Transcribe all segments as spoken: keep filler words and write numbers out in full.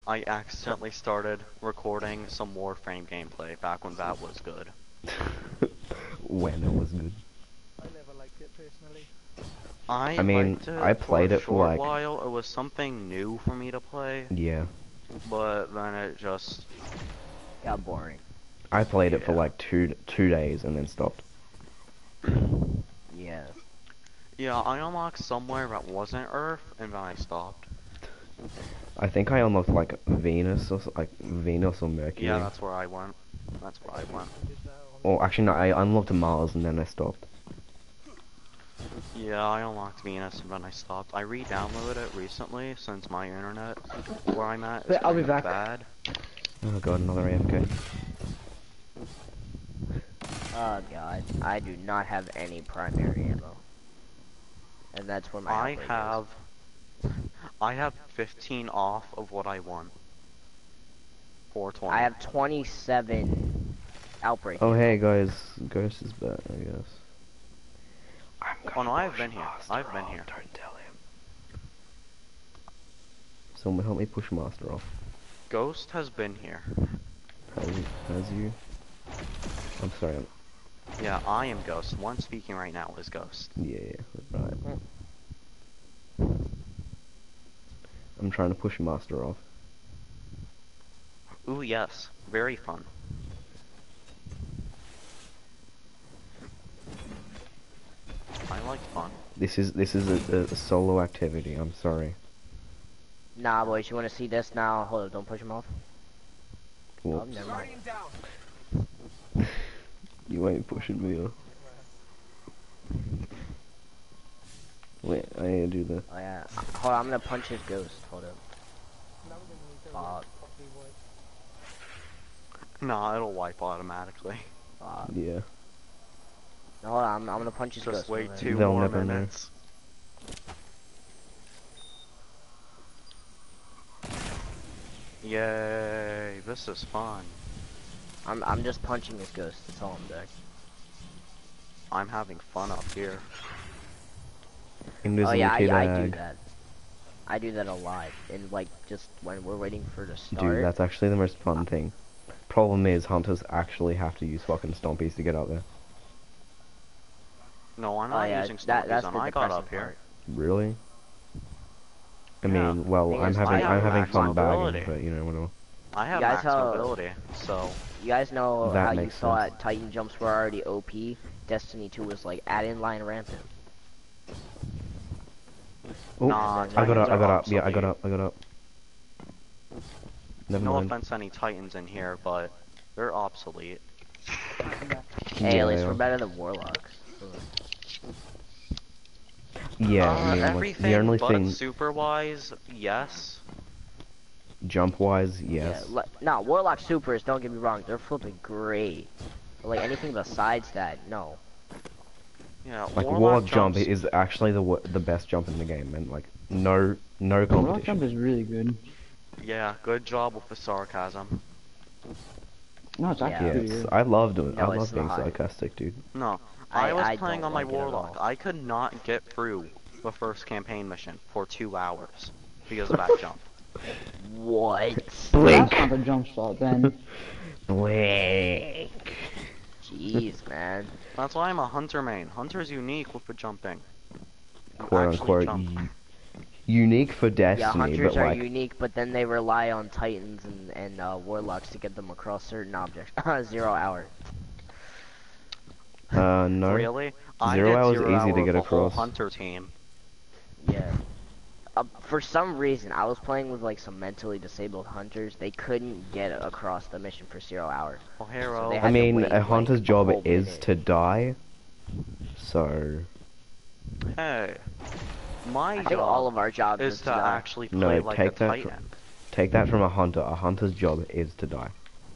I accidentally started recording some Warframe gameplay back when that was good. When it was good. I never liked it personally. I, I mean, liked it I played for a it for short like... while. It was something new for me to play, Yeah. but then it just... got boring. I played it for Yeah. like two two days and then stopped. Yeah. Yeah, I unlocked somewhere that wasn't Earth, and then I stopped. I think I unlocked like Venus or s- like Venus or Mercury. Yeah, that's where I went. That's where I went. I did that on Or actually no, I unlocked Mars and then I stopped. Yeah, I unlocked Venus, and then I stopped. I re-downloaded it recently, since my internet, where I'm at, is But I'll be kind of back. bad. Oh god, another A F K. Oh god, I do not have any primary ammo. And that's where my I outbreak have... I have fifteen off of what I want. four twenty. is. I have twenty-seven outbreak. Oh ammo. hey guys, Ghost is back, I guess. I'm Oh no, I've been here. I've been here. Don't tell him. Someone help me push Master off. Ghost has been here. Has, has you? I'm sorry. I'm, Yeah, I am Ghost. One speaking right now is Ghost. yeah, yeah, right. I'm trying to push Master off. Ooh, yes. Very fun. I like fun. This is this is a, a, a solo activity. I'm sorry. Nah, boys, you want to see this now? Hold up, don't push him off. Oh, Whoops. never mind. You ain't pushing me off. Wait, I need to do the. Oh yeah. Hold on, I'm gonna punch his ghost. Hold up. now we're gonna need to Fuck. properly work. Nah, it'll wipe automatically. Uh, Yeah. hold on, I'm, I'm gonna punch his Just ghost. wait Hold on. two They'll more never know. minutes. Yay, this is fun. I'm I'm just punching his ghost. That's all I'm doing. I'm having fun up here. Invisible Oh yeah, I, kid I do ag. that. I do that a lot, and like just when we're waiting for the start. Dude, that's actually the most fun thing. Problem is, hunters actually have to use fucking stompies to get up there. No, I'm Oh not yeah, using that, stompies that's and the I got depressing up here. part. Really? I Yeah. mean, well, Thing I'm is, having I I'm have having max fun bagging, mobility. but you know whatever. I have You guys max have- mobility, so... You guys know That how you makes thought sense. Titan jumps were already O P? Destiny two was like add in line rampant. Oh, Nah, I got Titans up, I are got up, yeah, I got obsolete. up, I got up. Never No mind. offense to any Titans in here, but they're obsolete. Hey, Yeah, at least they we're are. better than warlocks. Yeah, uh, I mean, like, everything the only but thing, super-wise, yes. jump-wise, yes. Yeah, le- nah, warlock supers. Don't get me wrong, they're flipping great. But like anything besides that, no. Yeah, Like, Warlock Warlock jump jumps- is actually the wo- the best jump in the game, and like, no no Rock jump competition. is really good. Yeah, good job with the sarcasm. No, it's Yeah. actually Yeah, pretty it's, good. I love doing. No, I it's love being not. sarcastic, dude. No, I- I, was I playing don't on my like it at all. Warlock. I could not get through the first campaign mission for two hours because of that jump. What? Blink, That's not the jump shot then. blink. Jeez, man. That's why I'm a Hunter main. Hunter's unique with the jumping. You Quote actually unquote jump. u- unique for Yeah, Destiny, hunters but are like, unique, but then they rely on titans and, and uh, warlocks to get them across certain objects. Zero hour. uh, no. Really? I Zero did hour is zero easy hour to get with the whole across. Hunter team. Yeah. Uh, for some reason, I was playing with like some mentally disabled hunters. They couldn't get across the mission for zero hour. Oh, hero. they I had to mean, wait, a like, hunter's a job whole is minute. to die. So Hey, my I think job all of our jobs is is to to die. actually No, play like take a that Titan. take that from a hunter. A hunter's job is to die.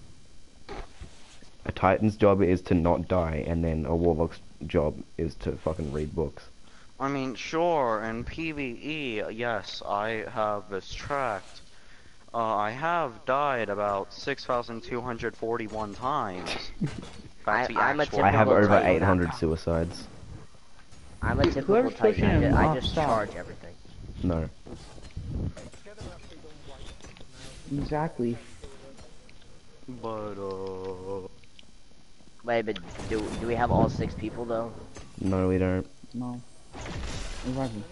A titan's job is to not die, and then a warlock's job is to fucking read books. I mean, sure, in PvE, yes, I have this tracked. Uh, I have died about six thousand two hundred forty-one times. That's I- the I'm a actual I have Typical over Titan. eight hundred suicides. I'm a typical Whoever's titan. pushing I, him ju- I off, just stop. charge everything. No. Together after they don't wipe Exactly. But uh, Wait, but do do we have all six people though? No, we don't. No. Exactly.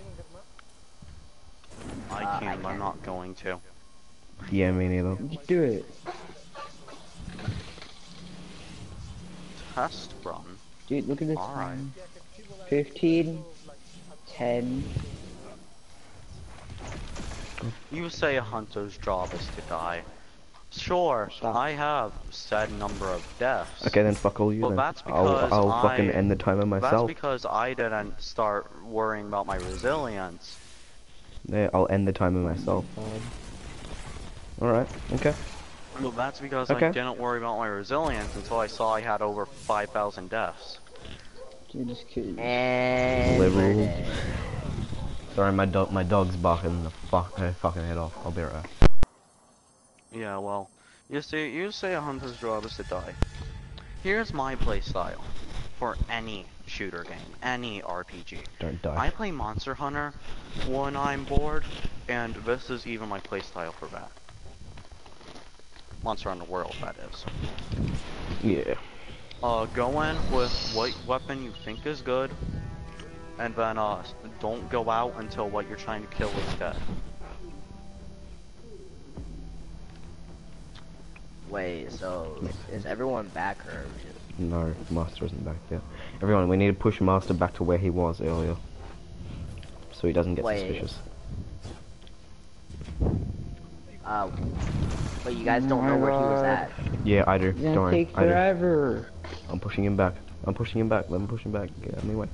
I Uh, I can't. I'm can't. not going to. Yeah, me neither. Just do it. Test run. Dude, look at the All right. time. Yeah, 'cause people like fifteen, like ten. You say a hunter's job is to die. Sure, Stop. I have said number of deaths. Okay, then fuck all you But then. that's I'll, because I'll fucking I- end the timer That's myself. because I didn't start worrying about my resilience. Yeah, I'll end the timer myself. God. Alright, okay. Well, that's because Okay. I didn't worry about my resilience until I saw I had over five thousand deaths. Dude, just kidding. And Liberal. we're dead. Sorry, my dog, my dog's barking the fuck, her fucking head off. I'll be right back. Yeah, well, you see, you say a hunter's job is to die. Here's my playstyle for any shooter game, any R P G. Don't die. I play Monster Hunter when I'm bored, and this is even my playstyle for that. Monster Hunter World, that is. Yeah. Uh, go in with what weapon you think is good, and then uh, don't go out until what you're trying to kill is dead. Wait, so is everyone back or? No, Master isn't back yet. Everyone, we need to push Master back to where he was earlier. So he doesn't get Wait. suspicious. Uh, but you guys don't know where he was at. Yeah, I do. It's gonna Don't worry. take I do. forever. I'm pushing him back. I'm pushing him back. Let him push him back. Get out of my way.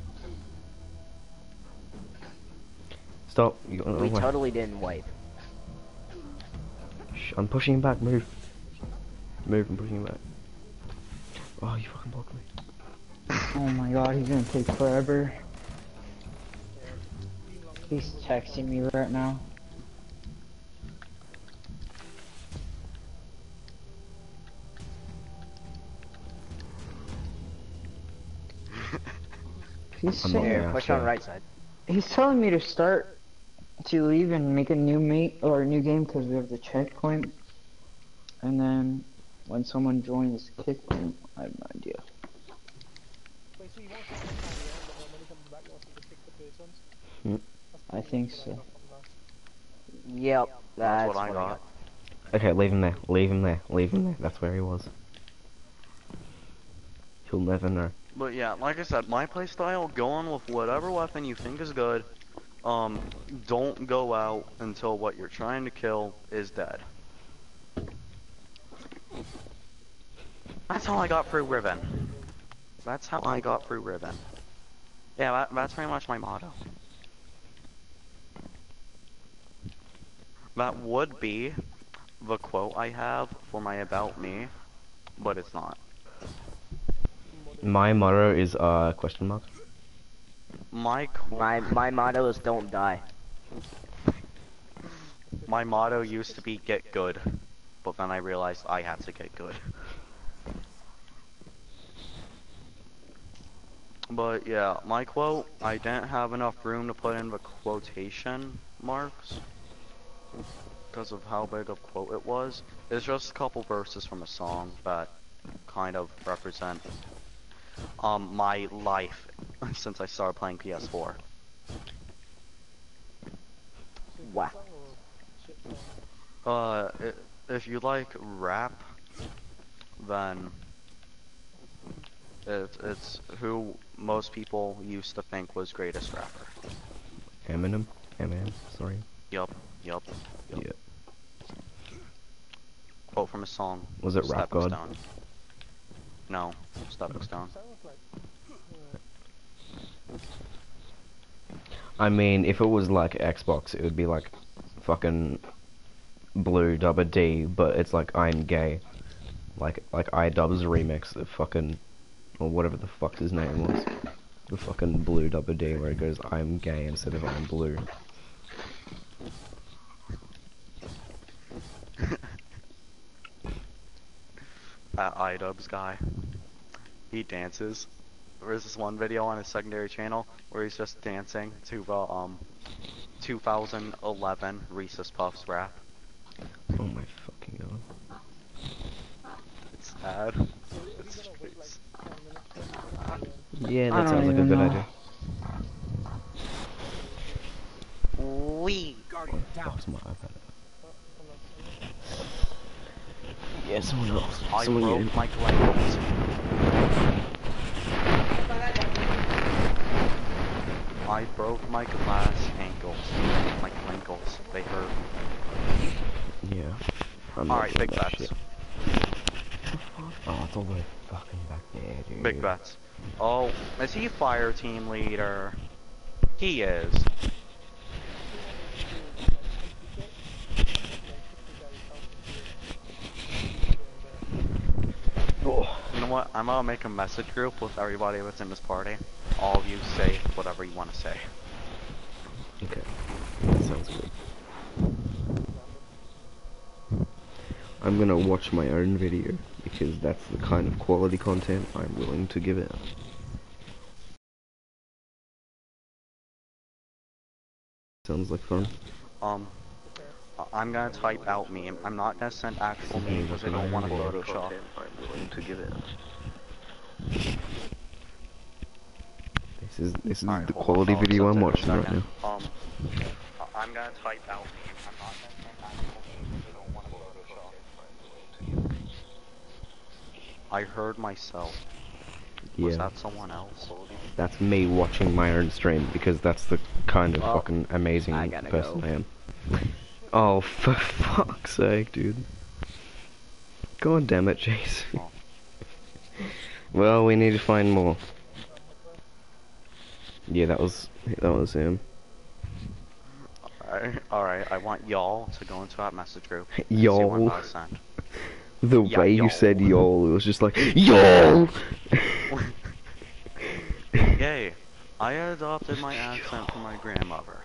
Stop. You got We away. totally didn't wipe. Shh, I'm pushing him back. Move. Move. I'm pushing him back. Oh, you fucking blocked me. Oh my god, he's gonna take forever. He's texting me right now. He's I'm not saying, Here, Yeah, push so- on right side. he's telling me to start to leave and make a new mate or a new game because we have the checkpoint. And then when someone joins Kickpoint, I have no idea. Wait, so you want to carry on, but then when he comes back, you want to pick the persons? Hmm. I think so. Yep, that's, That's what I got. Okay, leave him there. Leave him there. Leave him there. That's where he was. He'll never know. But yeah, like I said, my playstyle, go on with whatever weapon you think is good. Um, don't go out until what you're trying to kill is dead. That's how I got through Riven. That's how I got through Riven. Yeah, that, that's pretty much my motto. That would be the quote I have for my About Me, but it's not. My motto is uh question mark. My qu- My my motto is don't die. My motto used to be get good, but then I realized I had to get good. But yeah, my quote, I didn't have enough room to put in the quotation marks because of how big of a quote it was. It's just a couple verses from a song that kind of represent um my life since I started playing P S four. Wow. Uh, i if you like rap, then it, it's who most people used to think was greatest rapper. Eminem. Eminem. Sorry. Yup, yup. Yup. Yeah. Quote from a song. Was it Rap Stepping God? Stone. No, Stepping Stone. Sounds like I mean, if it was like Xbox, it would be like fucking Blue Dubba D, but it's like I'm gay. Like like iDubbbz remix of fucking or whatever the fuck his name was. The fucking Blue Dubba D where it goes I'm gay instead of I'm blue. That iDubbbz guy. He dances. There's this one video on his secondary channel where he's just dancing to the um two thousand eleven Reese's Puffs rap. Oh my fuck. ad. So if It's you're gonna wait like face. ten minutes, twenty minutes for the um, Yeah, I that don't sounds like a even good know. idea. Wee. Fuck's my iPad. uh, hold on, hold on. Yeah, someone else. I Someone get broke him. my ankles. I broke my glass ankles. My ankles. They hurt. Yeah. I'm not Alright, doing big that bets. shit. Oh, it's all the way fucking back there, dude. Big bets. Oh, is he fire team leader? He is. Actually, what we should do is like if you get like sixty guys helping you, you go there. Oh. You know what? I'm gonna make a message group with everybody that's in this party. All of you say whatever you want to say. Okay. That sounds good. I'm gonna watch my own video because that's the kind of quality content I'm willing to give out. Sounds like fun. Um, I- I'm gonna type out meme. I'm not gonna send actual meme because I don't want to Photoshop. I'm willing to give out. This is this is Alright, the hold quality on, video I'll I'm accept it watching in a right now. second. Um, I- I'm gonna type out meme. I'm not gonna send actual meme because I don't want to Photoshop. I heard myself. Was Yeah, that someone else? that's me watching my own stream because that's the kind of Oh, fucking amazing I gotta person go. I am. Oh, for fuck's sake, dude. God damn it, Jace. Oh. Well, we need to find more. Yeah, that was that was him. Alright, alright, I want y'all to go into that message group. and see what I'm Y'all. about to send. The Yeah, way you y'all. said y'all, it was just like y'all. Yay! I adopted my accent from my grandmother.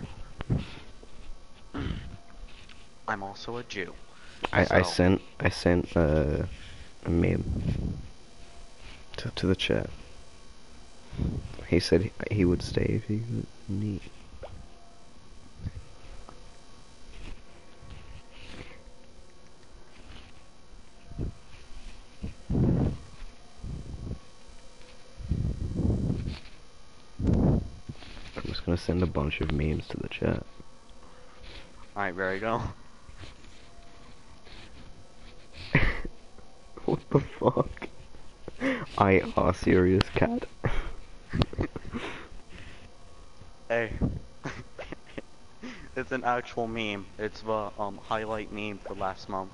I'm also a Jew. I I So- sent I sent uh, a meme to to the chat. He said he, he would stay if he could meet. I'm just gonna send a bunch of memes to the chat. Alright, there you go. What the fuck? I are serious, cat. Hey. It's an actual meme. It's the um highlight meme for last month.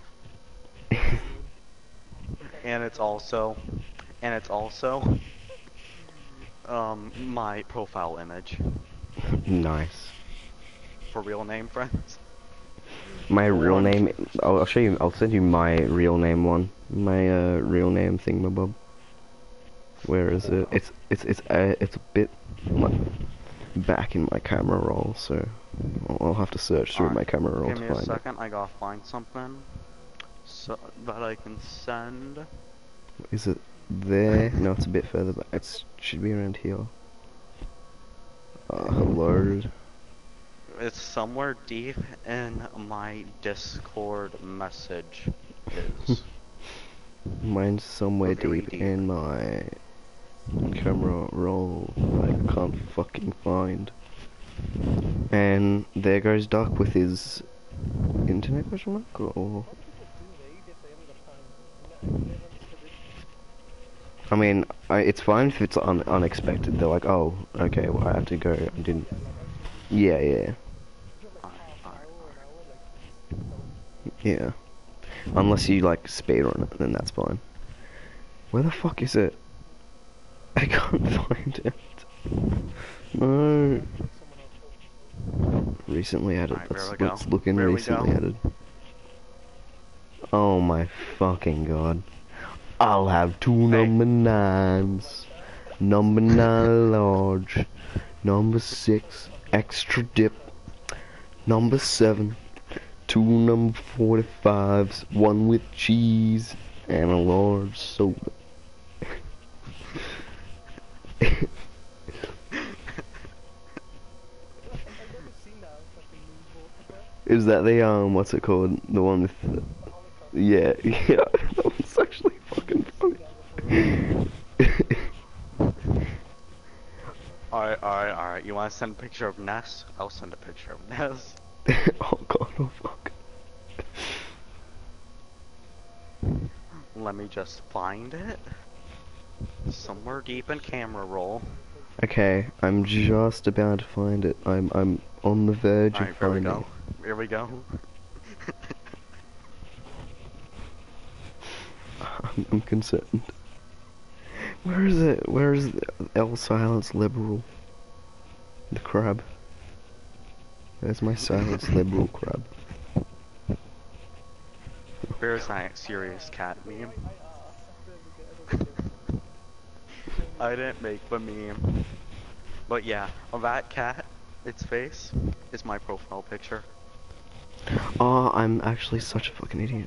And it's also and it's also um my profile image. Nice. For real name, friends. My real One. name. I'll, I'll show you. I'll send you my real name one. My uh, real name thingamabob. Where is it? It's it's it's uh, it's a bit like back in my camera roll, so I'll, I'll have to search through Alright, my camera roll Give to me a find it. second, I gotta find something so that I can send. Is it there? No, it's a bit further back. It should be around here. Uh, hello. It's somewhere deep in my Discord message. Is Mine's somewhere Really deep deep. in my camera roll that I can't fucking find. And there goes Duck with his internet question mark, or... What people do, they eat it the end of time. I never understood it. I mean, I, it's fine if it's un unexpected. They're like, oh, okay, well, I have to go. I didn't... Yeah, yeah, Is it like Alright, half an alright, hour, an hour, like so yeah. Unless you, like, speed run it, then that's fine. Where the fuck is it? I can't find it. No. like someone else. Recently added. Alright, there Let's, we go. let's look in There we recently go. added. Oh my fucking god. I'll have two Hey. number nines. Number nine large. Number six extra dip. Number seven. Two number forty-fives. One with cheese. And a large soda. I've never seen that fucking meme board before. Is that the, um, what's it called? The one with the... Yeah, yeah. That one's actually fucking funny. Alright, you wanna send a picture of Ness? I'll send a picture of Ness. Oh god, oh fuck. Let me just find it. Somewhere deep in camera roll. Okay, I'm just about to find it. I'm I'm on the verge of Alright, here we finding go. it. Here we go. I'm, I'm concerned. Where is it? Where is the L silence liberal? The crab. There's my silence liberal crab. Where's that serious cat meme? I asked. I didn't make the meme. But yeah, that cat, its face, is my profile picture. Oh, I'm actually such a fucking idiot.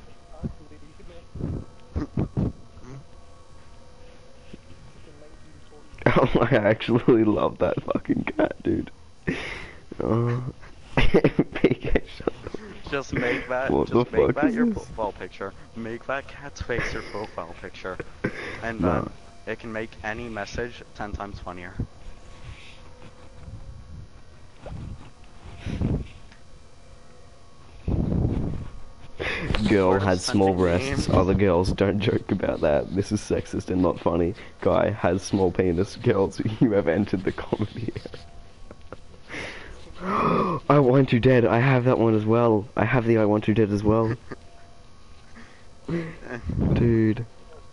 Oh, I actually love that fucking cat, dude. Oh. P K, shut up. Just make that, What just the make fuck that is your this? profile picture. Make that cat's face your profile picture. And Nah. then, it can make any message ten times funnier. Girl Where to has send small the breasts. game. Other girls don't joke about that. This is sexist and not funny. Guy has small penis. Girls, you have entered the comedy era. I Want You Dead. I have that one as well. I have the I Want You Dead as well. Dude.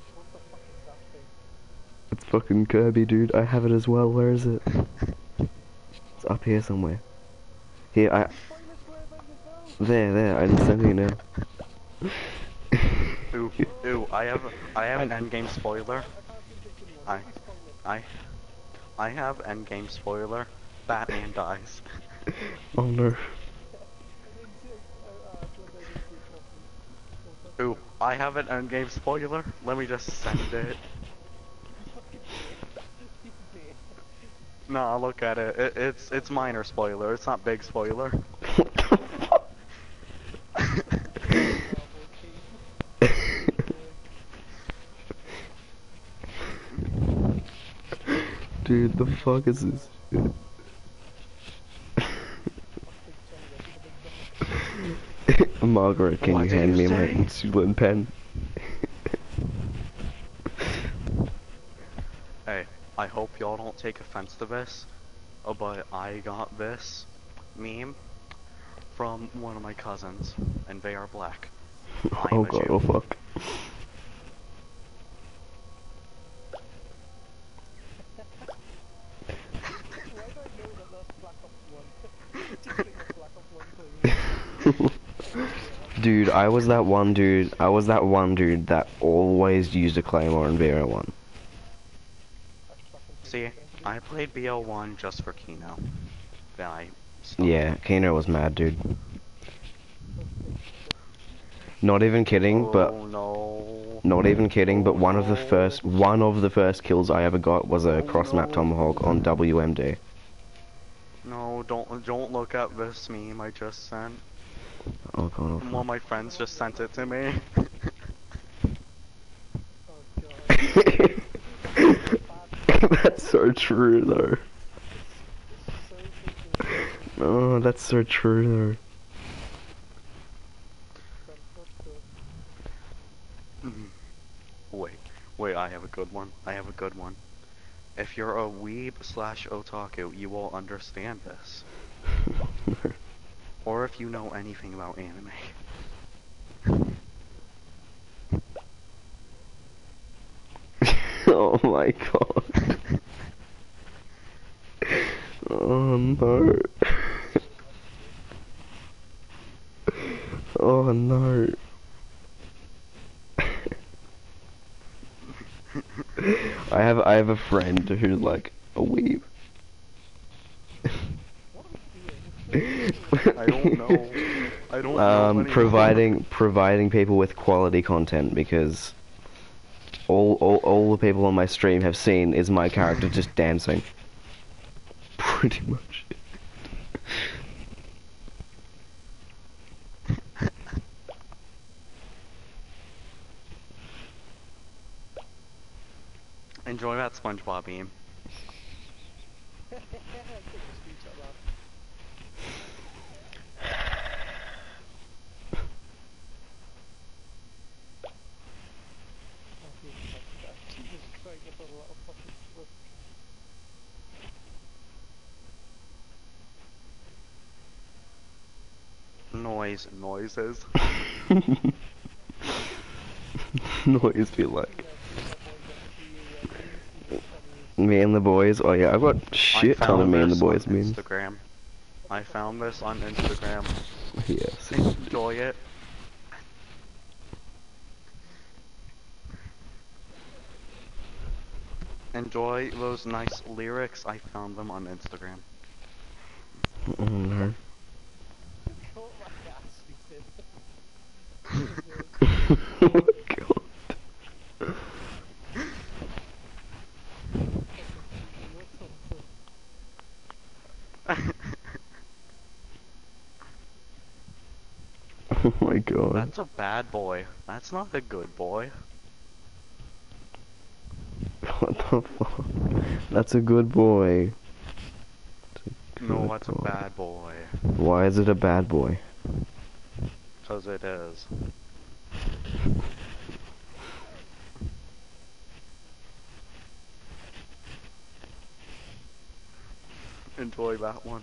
It's fucking Kirby, dude. I have it as well. Where is it? It's up here somewhere. Here, I... There, there. I'm sending it now. Ooh, ooh, I have, I have an endgame spoiler. I, I, I have endgame spoiler. Batman dies. Oh no. Ooh, I have an endgame spoiler. Let me just send it. Nah, look at it. it. It's it's minor spoiler. It's not big spoiler. Dude, the fuck is this? Margaret, can What you did hand you me my say? insulin pen? Hey, I hope y'all don't take offense to this, uh, but I got this meme from one of my cousins, and they are black. I am Oh a god, Jew. oh fuck. Why do I know that that's Black Ops one? Just think of Black Ops one playing. Dude, I was that one dude, I was that one dude that always used a claymore in V R one. See, I played B L one just for Kino. Then I stopped. Yeah, Kano was mad, dude. Not even kidding, Oh but no. not even kidding, but Oh, one of the no. first one of the first kills I ever got was a Oh, cross map no. tomahawk on W M D. No, don't don't look at this meme I just sent. Oh god, oh One of fuck. my friends just sent it to me. Oh god. That's so true though. Oh, that's so true Wait, wait, I have a good one. I have a good one. If you're a weeb slash otaku, you will understand this. though. Or if you know anything about anime. Oh my god. Oh no. Oh no. I have I have a friend who's like a weeb. I don't know. I don't know Um, anymore. providing providing people with quality content because all all all the people on my stream have seen is my character just dancing. Pretty much. Enjoy that SpongeBob meme. Take a screenshot of that. Oh, here's the type of guy. Jesus Christ, that's a lot of fucking slip. Noise, noises. Noise be like. Yeah, Me and the boys. Oh yeah, I've got I shit ton of found me and the this boys on memes. Instagram. I found this on Instagram. Yes. Enjoy it. Enjoy those nice lyrics. I found them on Instagram. Oh no. Caught my ass, stupid. Oh my god. Oh my god. That's a bad boy. That's not a good boy. What the fuck? That's a good boy. That's a No, good that's a boy. bad boy. Why is it a bad boy? Cause it is. Enjoy that one.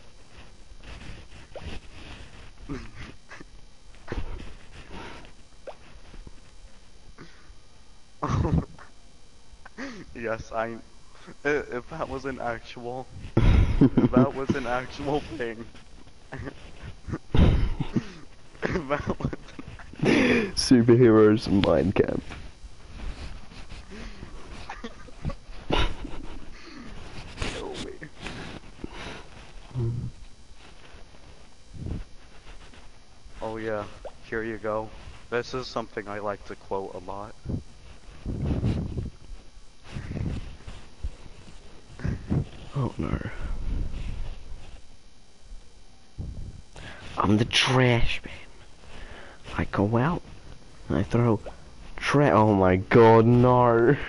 Yes, I. i- If that was an actual, if that was an actual thing. If that was. Superheroes mind camp. Kill me. Oh yeah, here you go. This is something I like to quote a lot. Oh no. I'm the trash man. I go out and I throw trash. Oh my god, no.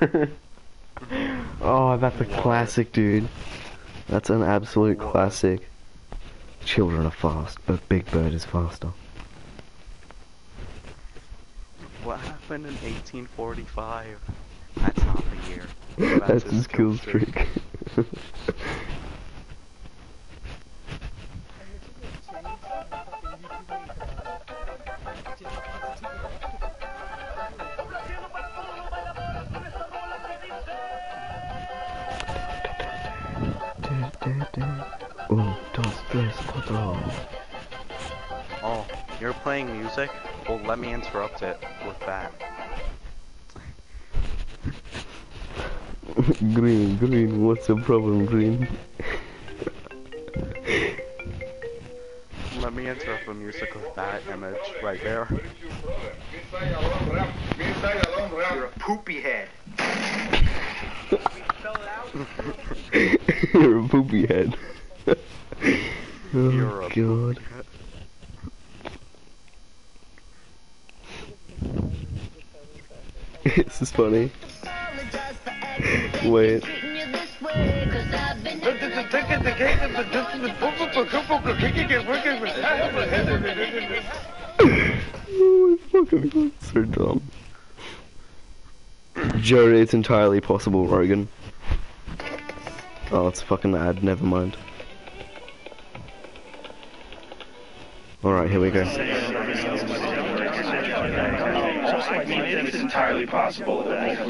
Oh, that's a What? classic, dude. That's an absolute What? classic. Children are fast, but Big Bird is faster. What happened in eighteen forty-five? That's not the year. That's, his his kill streak. And they took a change and fucking YouTube made uh, Jimmy Constantine. Un, dos, tres, cuatro. Oh, you're playing music? Well, let me interrupt it with that. Green, green, what's the problem, green? Let me interrupt the music with that image right there. You're a poopy head. You're a poopy head. Oh You're a god. This is funny. Wait. Oh my fucking god, so dumb. Joe, it's entirely possible, Rogan. Oh, it's a fucking ad, never mind. Alright, here we go. It's entirely possible that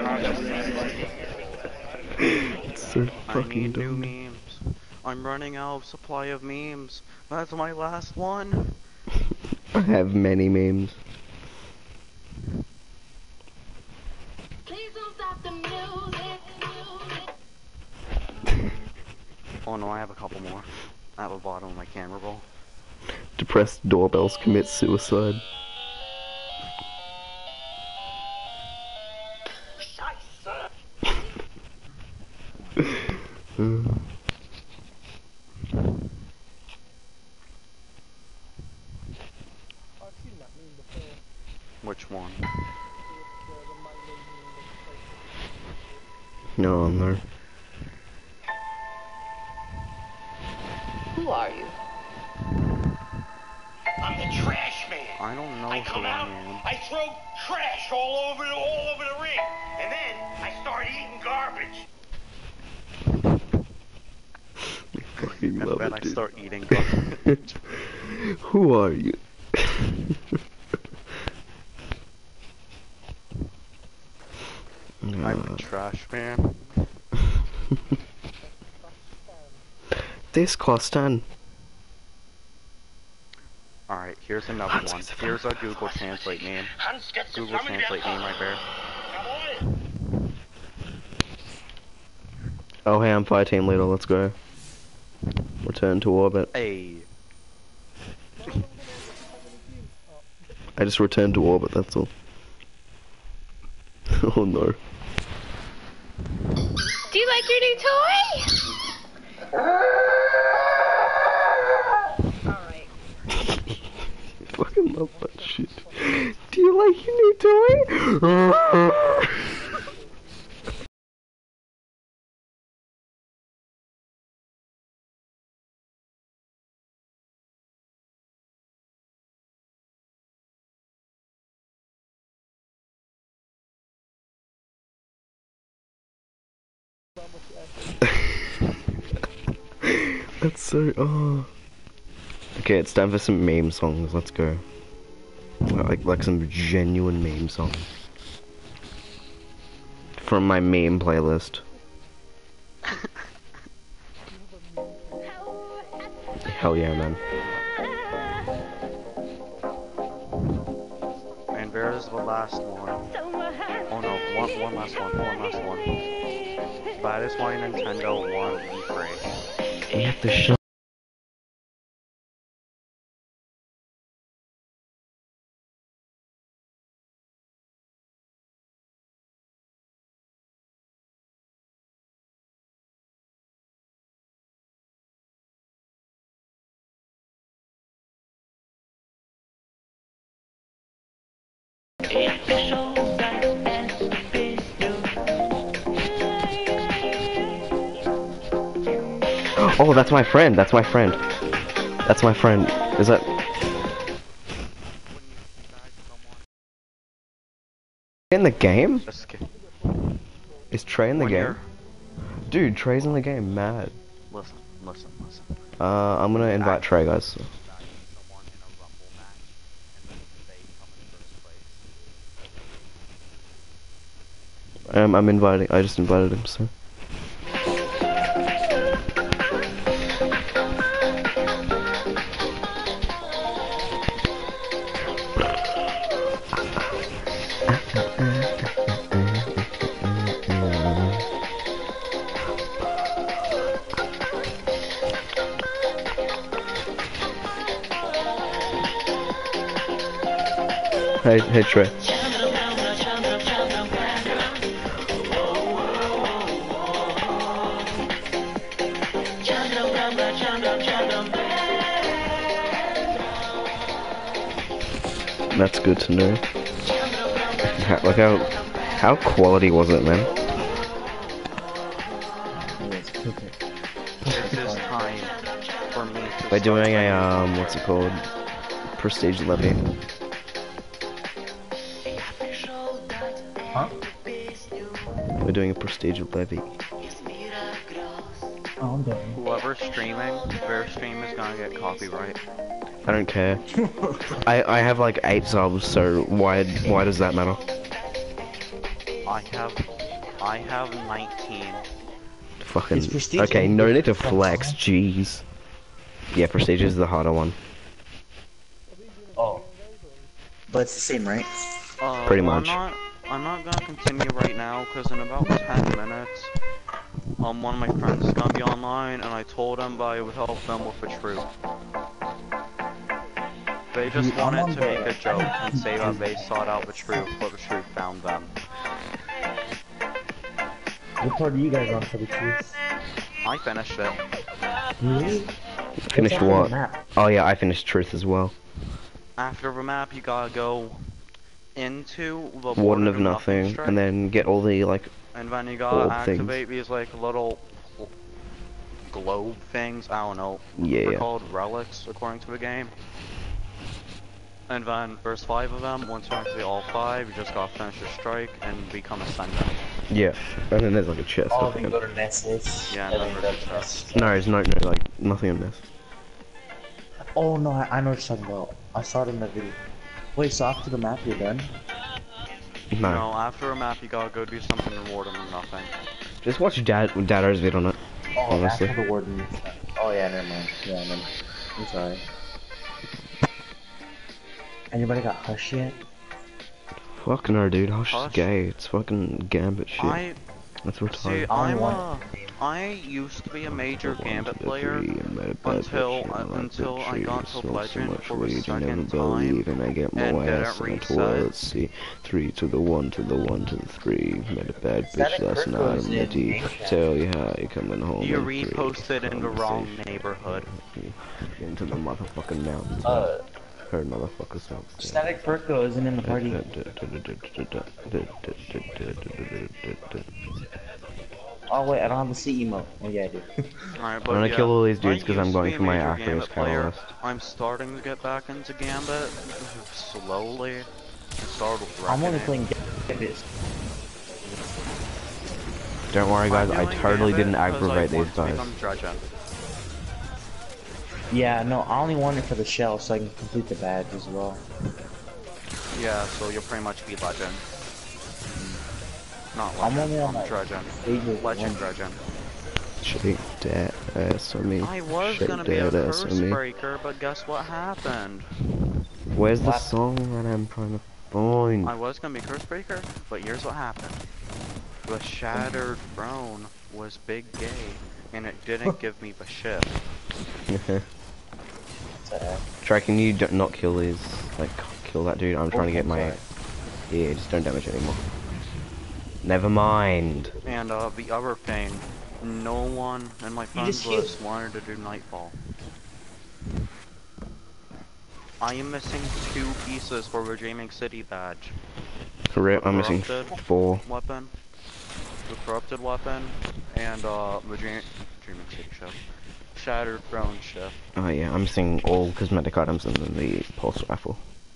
It's so I fucking need new dumb. memes. I'm running out of supply of memes. That's my last one. I have many memes. Please don't stop the music. Oh no, I have a couple more. At the bottom of my camera roll. Depressed doorbells commit suicide. Uh, I've seen that meme before. Which one? The, the, the Milo meme that's like no, no. Who are you? I'm the trash man. I don't know I who come I out, am. I throw trash all over the, all over the ring, and then I start eating garbage. Fucking And love then it, I dude. start eating garbage. Who are you? I'm Uh, the trash man. this Costan. Alright, here's another Hans one. gets a Here's a Google Translate name. Hans gets Google Translate name right there. Jawohl. Oh hey, I'm fire team leader, let's go. Return to orbit. Hey. I just returned to orbit, that's all. Oh no. Do you like your new toy? Alright. Fucking love that shit. Do you like your new toy? That's so, oh. Okay, it's time for some meme songs, let's go. Like, like some genuine meme songs. From my meme playlist. Hell yeah, man. And there's the last one. Oh no, one, one last one, one last one. That is why Nintendo won E three. You have to shut. Oh, that's my friend. That's my friend. That's my friend. Is that? In the game? Just kid- Is Trey in the when game? you're- Dude, Trey's in the game. Mad. Listen, listen, listen. Uh, I'm gonna invite I- Trey, guys. Someone in a rumble match, and then they come in first place. Um, I'm inviting. I just invited him. So. Hey, hey Trey. That's good to know. Ha- Like how, how quality was it, man? This is time for me to We're start doing a playing. um, what's it called? Prestige levy. Huh? We're doing a prestige levy. Oh, I'm doing. Whoever's streaming, their stream is gonna get copyright. I don't care. I I have like eight subs, so why why does that matter? I have, I have nineteen. Fucking. Is Prestige Okay, any no need to different from flex. Honor? Jeez. Yeah, prestige is the harder one. Oh. But it's the same, right? Uh, Pretty well, much. I'm not, I'm not gonna continue right now, cause in about ten minutes, um, one of my friends is gonna be online, and I told him that I would help them with the truth. They just Dude, I'm wanted on to the- make a joke and say that they sought out the truth, but the truth found them. What part are you guys on for the truth? I finished it. Really? Finished What's on what? the map? Oh yeah, I finished truth as well. After the map, you gotta go into the Warden of Nothing, strip, and then get all the like. and then you gotta old things. activate these like little globe things. I don't know. Yeah. They're called relics according to the game. And then there's five of them. Once you actually all five, you just gotta finish your strike and become ascendant. Yeah. And then there's like a chest. All I of you think. go to Nessus. Yeah, and no, then there's go to a Nessus. No, it's no, no, like nothing in this. Oh no, I, I know what you're talking about. I saw it in the video. Wait, so after the map you're done? No. No, after a map, you gotta go do something rewarding or nothing. Just watch Dad Dadder's vid on it. Oh, Honestly. after the warden. Oh yeah, never mind. Yeah, never mind. I'm sorry. Anybody got Hush yet? Fucking no, dude. Hush is Hush? gay. It's fucking Gambit shit. I That's see. retarded. I'm want- a. I used to be a major One, Gambit two, player three, and made a bad until bitch, uh, and I like until big I trees, got to smoke so Legend much for the weed, you second never time. believe, and I get and more didn't ass than a reset. toilet seat. Three to the one, to the one, to the three. Met a bad bitch Static last Crypto night. is I'm in ready Game to Chat. tell you how you coming home. You in three. reposted in the wrong Conversation. neighborhood. Into the motherfucking mountains. Uh, Heard motherfuckers out. Static Perko isn't in the party. Oh wait, I don't have the C emote. Oh yeah, I do. Alright, but I'm gonna yeah, kill all these I dudes because I'm used to going be a for my major Arceus Gambit player. Catalyst. I'm starting to get back into Gambit slowly. I started with I'm only Reckoning. playing Gambit. Don't worry guys, I'm I doing totally Gambit didn't because I aggravate these want to guys. become Dredgen. Yeah, no, I only want it for the shell so I can complete the badge as well. Yeah, so you'll pretty much be Legend. Not I'm Legend, only on I'm like Dredgen. stages Legend one. Dredgen. Shake that ass on me. I was Shake gonna be a that ass curse on me. breaker, but guess what happened? Where's the What? song that I'm trying to find? I was gonna be curse breaker, but here's what happened. The Shattered Throne was big gay, and it didn't give me the shit. Sad. Try, can you d not kill these? Like, kill that dude? I'm trying to get my... sorry. Yeah, just don't damage it anymore. Never mind. And uh, the other thing, no one in my friends just healed. list wanted to do Nightfall. I am missing two pieces for the Dreaming City badge. Correct, The I'm missing corrupted four. Weapon, the corrupted weapon, and uh, the Dream Dreaming City shift. Shattered Throne shift. Oh yeah, I'm missing all cosmetic items and then the pulse rifle.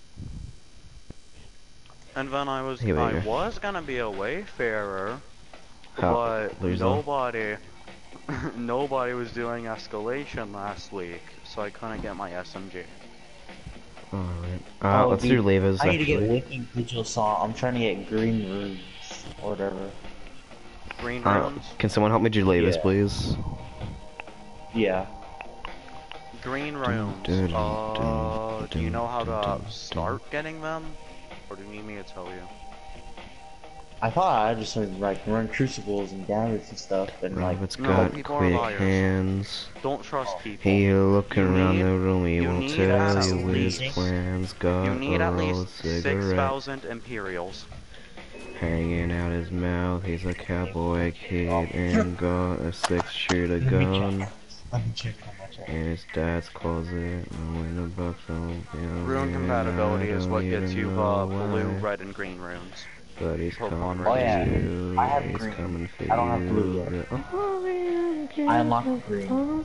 And then I was Here we I go. was gonna be a wayfarer, How? but Loser. nobody nobody was doing escalation last week, so I couldn't get my S M G. Alright. Uh, Oh, let's dude, do levers I need to get actually. Wicking Digital Saw. I'm trying to get green runes or whatever. Green Uh, runes. can someone help me do levers, Yeah. please? Yeah. Green runes. dun, Uh, dun, do you know how dun, to dun, start getting them, or do you need me to tell you? I thought I just would like run crucibles and gambits and stuff and like Robert's no, got people are quick liars. hands. Don't trust people. He looking You around need- the room, he you won't need tell at you his least- plans. Got You need a at roll of least six cigarette thousand Imperials. hanging out his mouth. He's a cowboy kid and got a six shooter Let me check. gun Let me check how much I in his dad's closet. And when the bucks don't feel Rune me, compatibility I is don't what gets even you know uh, why. blue, red, and green runes. But he's Pokemon coming Red. for Oh, yeah. you. I have He's green. coming for I don't have you. blue yet. Oh, I unlocked green. Oh,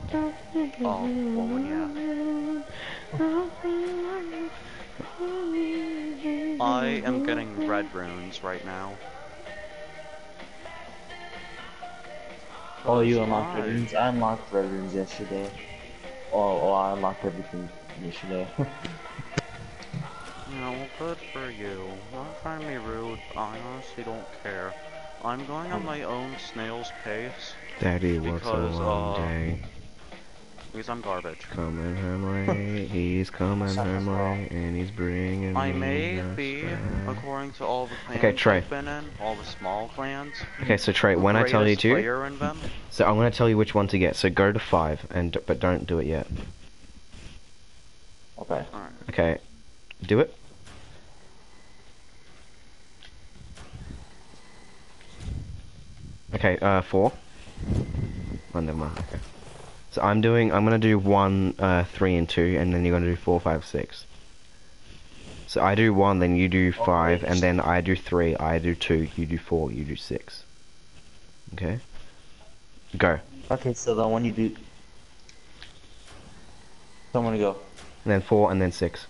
well, yeah. I am getting red runes right now. Oh, you unlocked red Why? runes? I unlocked red runes yesterday. Oh, oh I unlocked everything yesterday. You know, good for you. Not trying to be rude, but I honestly don't care. I'm going on my own snail's pace Daddy, what's a Because, long uh, day? because I'm garbage. Coming her way, he's coming her way, and he's bringing I me may just be, right. according to all the clans Okay, Trey. I've been in, all the small clans. Okay, so Trey, when I tell you greatest to, player in them. so I'm gonna tell you which one to get. So go to five, and but don't do it yet. Okay. Alright. Okay, do it. Okay, uh, four. Oh, never mind. Okay. So I'm doing. I'm gonna do one, uh, three, and two, and then you're gonna do four, five, six. So I do one, then you do five, and then I do three. I do two. You do four. You do six. Okay. Go. Okay, so then when you do, so I'm gonna go. And then four, and then six.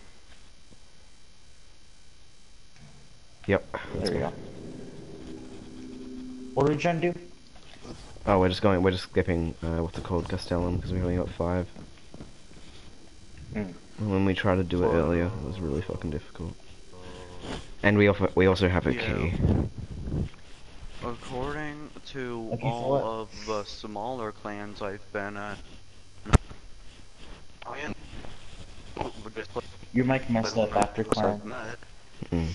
Yep. There we go. What are we trying to do? Oh, we're just going. We're just skipping. Uh, what's it called, Castellum, because we only got five. Mm. And when we tried to do it earlier, it was really fucking difficult. And we also we also have a Yeah. key. According to Okay, for all what? of the smaller clans I've been at, I am. Your mic messed up after clan. Mm.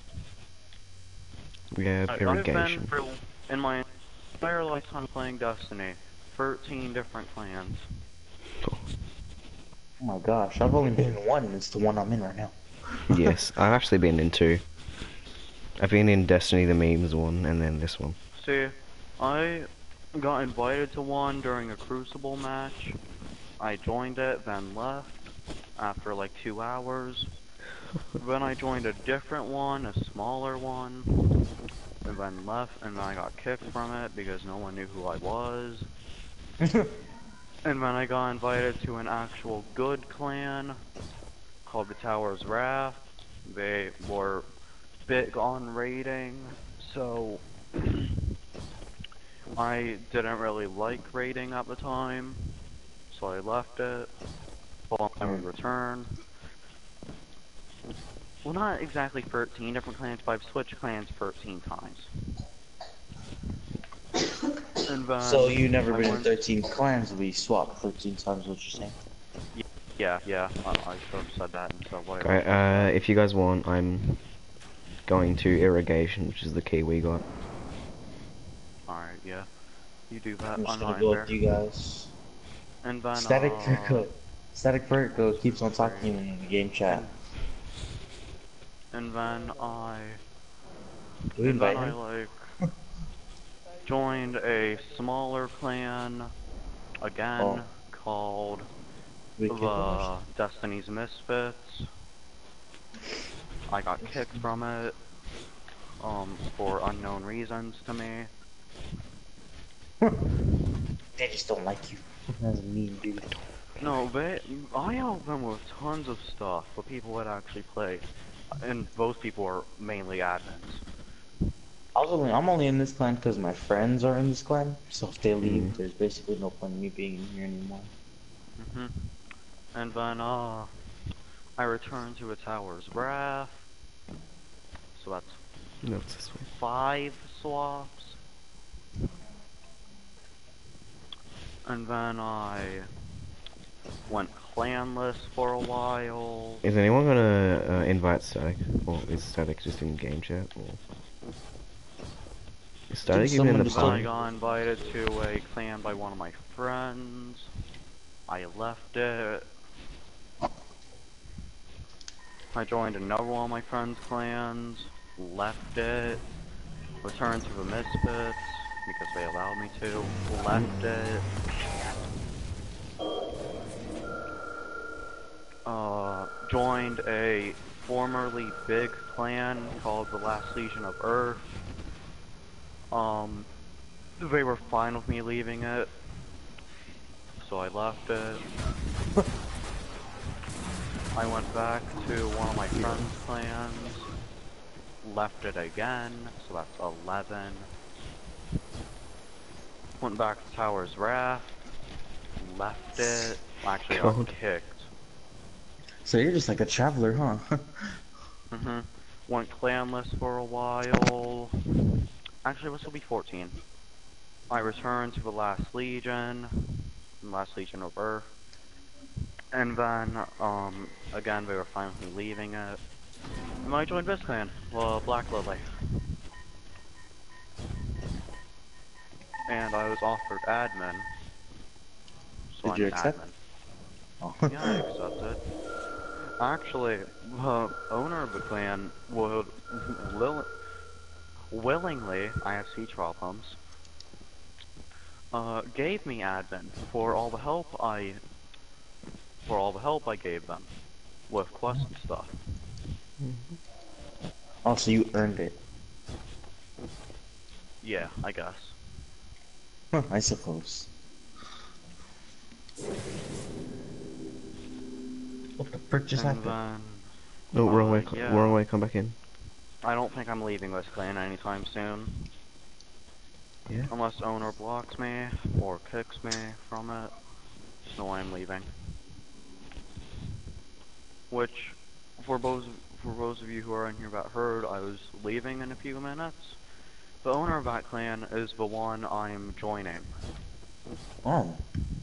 We have I- I've been irrigation. through, in my entire lifetime playing Destiny, thirteen different clans. Oh my gosh, I've only been in one, and it's the one I'm in right now. Yes, I've actually been in two. I've been in Destiny the Memes one, and then this one. See, I got invited to one during a Crucible match. I joined it, then left after like two hours. Then I joined a different one, a smaller one, and then left, and then I got kicked from it because no one knew who I was. And then I got invited to an actual good clan called the Tower's Wrath. They were big on raiding, so I didn't really like raiding at the time, so I left it. Well, I would return. Well, not exactly thirteen different clans, but I've switched clans thirteen times. And then So you never I been in went- thirteen clans, we swapped thirteen times, what you're saying? Yeah, yeah, I, I should have said that instead of what I- Okay, uh, if you guys want, I'm going to irrigation, which is the key we got. Alright, yeah. You do that I'm just on gonna mine go there. with you guys. And then, Static uh, Vertigo. Static Vertigo keeps on talking to me in the game chat. and then I... Do we and then invite I, him? like, joined a smaller clan, again, Oh. called We kick him or the Destiny's Misfits. I got kicked from it, um, for unknown reasons to me. They just don't like you. That's mean, dude. No, they, I help them with tons of stuff for people that actually play, and those people are mainly admins. I was only, I'm only in this clan because my friends are in this clan, so if they leave, Mm. there's basically no point in me being in here anymore. hmm And then, uh, I returned to a Tower's Wrath. So that's No, it's this way. five swaps. And then I went clanless for a while. Is anyone gonna uh, invite Static? Or is Static just in game chat? Or... Is Static Dude, even in someone the just I told party? got invited to a clan by one of my friends. I left it. I joined another one of my friend's clans. Left it. Returned to the Misfits because they allowed me to. Left it. Uh, joined a formerly big clan called the Last Legion of Earth. Um, they were fine with me leaving it, so I left it. I went back to one of my friend's clans, left it again, so that's eleven. Went back to Tower's Wrath, left it, actually got God. kicked. So you're just like a traveler, huh? hmm Went clanless for a while. Actually, this will be fourteen. I returned to the Last Legion, Last Legion of Earth. And then, um, again, they were finally leaving it. And I joined this clan, well, Black Lily. And I was offered admin. So Did I'm you an accept? admin. Oh. Yeah, I accepted. Actually, the owner of the clan would will willingly, I have speech problems, uh, gave me admin for all the help I, for all the help I gave them, with quest and stuff. Oh, so you earned it. Yeah, I guess. Huh, I suppose. What the frick just And happened? then, No, wrong uh, way. yeah. Wrong way. Come back in. I don't think I'm leaving this clan anytime soon. Yeah. Unless owner blocks me or kicks me from it. So I'm leaving. Which, for those for those of you who are in here that heard, I was leaving in a few minutes. The owner of that clan is the one I'm joining. Oh.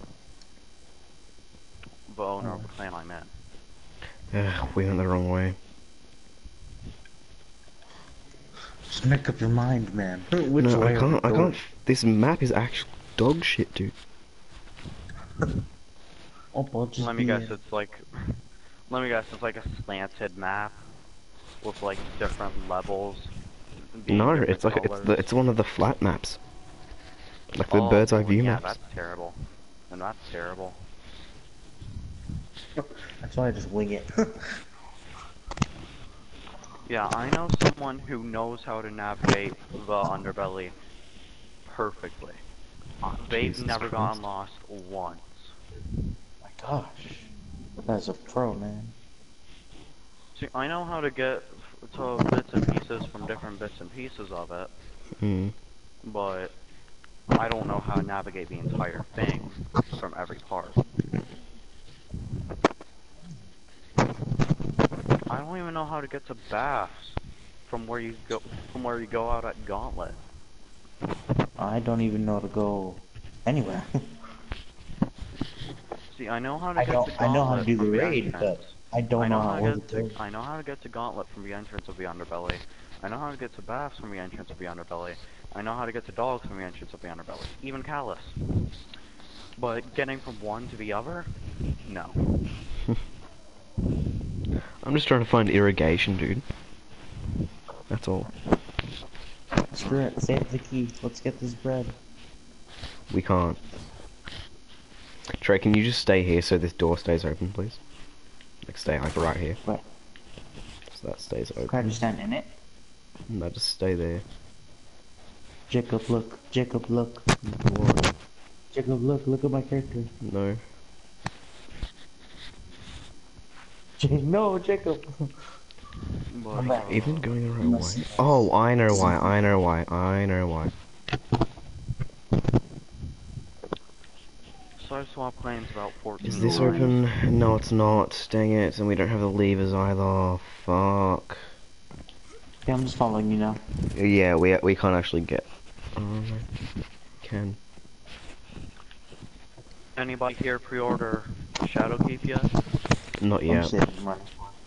The owner of the clan I'm in. Yeah, we went the wrong way. Just make up your mind, man. Which no, way I are can't. we I going? can't. This map is actual dog shit, dude. Oh, I'll just Let me be guess, in. it's like, let me guess, it's like a slanted map with like different levels. being No, different it's like it's colors. the it's one of the flat maps, like the Oh, bird's eye well, view yeah, maps. that's terrible. And that's terrible. That's why I just wing it. Yeah, I know someone who knows how to navigate the underbelly perfectly. Uh, they've Jesus never Christ. gotten lost once. My gosh. That's a pro, man. See, I know how to get f- to bits and pieces from different bits and pieces of it, Hmm. but I don't know how to navigate the entire thing from every part. I don't even know how to get to baths from where you go from where you go out at Gauntlet. I don't even know to go anywhere. See, I know how to I get know to I Gauntlet know how to do the from the raid, entrance. but I don't I know, know how how to to where get to to go. I know how to get to Gauntlet from the entrance of the Underbelly. I know how to get to Baths from the entrance of the Underbelly. I know how to get to Dogs from the entrance of the Underbelly. Even Callus. But getting from one to the other? No. I'm just trying to find irrigation, dude. That's all. Screw it, save the key. Let's get this bread. We can't. Trey, can you just stay here so this door stays open, please? Like, stay like right here. Where? So that stays Can I open. just stand in it? No, just stay there. Jacob, look. Jacob, look. What? Jacob, look. Look at my character. No. J no, Jacob. But, back. uh, Even going the right way. Oh, I know why. I know why. I know why. so I swapped claims about fourteen Is this times. open? No, it's not. Dang it. And we don't have the levers either. Fuck. Yeah, I'm just following you now. Yeah, we we can't actually get. Oh, no. Can. Anybody here pre-order Shadowkeep yet? Not I'm yet. saving money.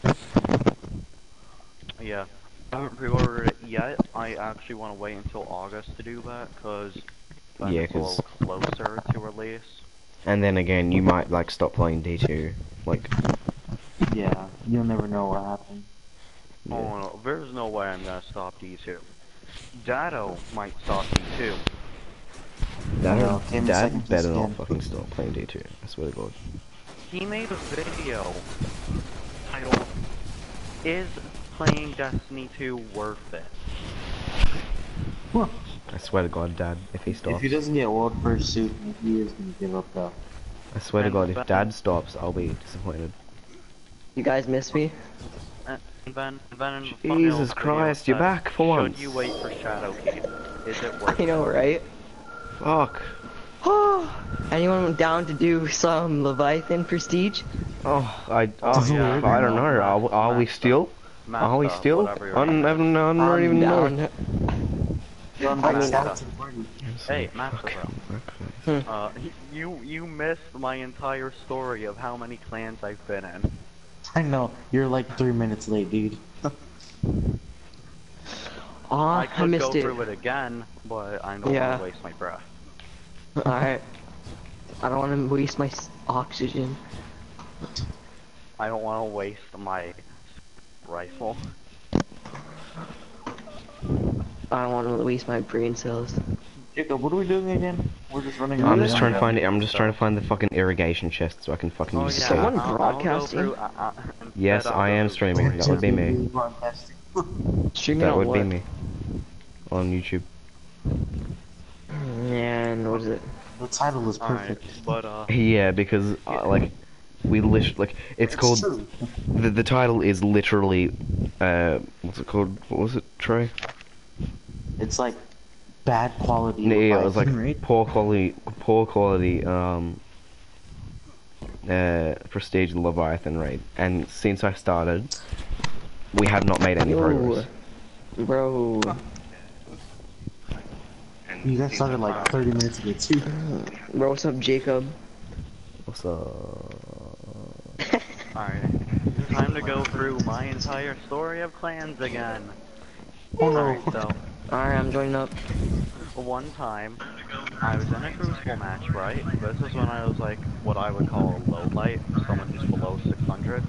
Yeah. I haven't pre-ordered it yet. I actually want to wait until August to do that, because then Yeah, it's a 'cause- little closer to release. And then again, you might like stop playing D two. Like, Yeah, you'll never know what happened. yeah. Oh no, there's no way I'm gonna stop D two. Dado might stop D two. Dad, No, Tim Dad second better not again. fucking stop playing D two. I swear to God. He made a video titled, "Is playing Destiny two worth it?" I swear to God, Dad, if he stops. If he doesn't get world first suit, he is gonna give up though. I swear to And God, if Ben- Dad stops, I'll be disappointed. You guys miss me? And then, then in the thumbnail Jesus video Christ, it you're said, back for once. Should you wait for Shadowkeep? Is it worth I know, it? right? Fuck. Anyone down to do some Leviathan Prestige? Oh, I, oh, yeah. I don't know. Are, are we still? Are we Massa, still? whatever your I don't, name I is. don't, know, I don't I'm even down. know. John, I mean, shout uh, out to the party. Hey, Master Fucking Bro. fuck. Uh, you you missed my entire story of how many clans I've been in. I know, you're like three minutes late, dude. Aw, I I, could missed go it. through it again, but I don't Yeah. want to waste my breath. Alright. I don't want to waste my s- oxygen. I don't want to waste my rifle. I don't want to waste my brain cells. Jacob, what are we doing again? We're just running I'm around. just trying to Yeah. find it. I'm just trying to find the fucking irrigation chest so I can fucking Oh use yeah, the Someone car. I'll, I'll go broadcasting? through, uh, uh, Yes, instead I'll I go am through streaming. stories. That would be me. Broadcasting. Streaming That on would what? be me. On YouTube. And what is it? The title is Alright, perfect. but uh, Yeah, because uh, like we lit like it's, It's called true. the the title is literally uh what's it called? What was it, Trey? It's like bad quality No, yeah, it was like Leviathan raid. poor quality, poor quality um uh prestige Leviathan raid, and since I started, we have not made any Yo, progress. bro. You guys started like thirty minutes ago too. Bro, what's up, Jacob? What's up? alright. Time to go through my entire story of clans again. Oh no. Alright, so, Alright, I'm joining up. one time, I was in a Crucible match, right? This is when I was like, what I would call a low light, someone who's below six hundred.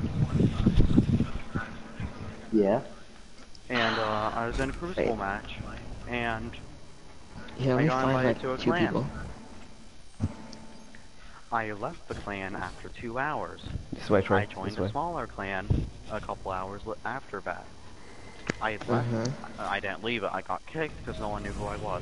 Yeah. And, uh, I was in a Crucible Wait. match, and Yeah, let I me got find invited like to a two clan. people. I left the clan after two hours. This way, Trey. I joined This a way. smaller clan a couple hours li- after that. I left. Uh-huh. I I didn't leave it. I got kicked because no one knew who I was.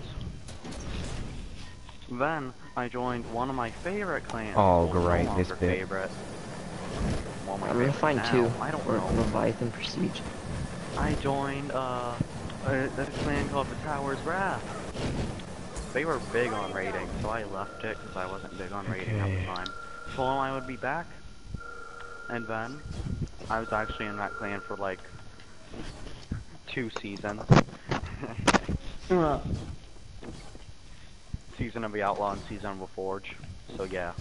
Then I joined one of my favorite clans. Oh, well, no great, longer this bit. favorite. Well, my I'm gonna favorite find now. two. I don't Or know. Leviathan Prestige. I joined uh, a, a clan called the Tower's Wrath. They were big on raiding, so I left it because I wasn't big on raiding at Okay. the time. Told them I would be back, and then I was actually in that clan for like two seasons. Season of the Outlaw and season of the Forge. So yeah.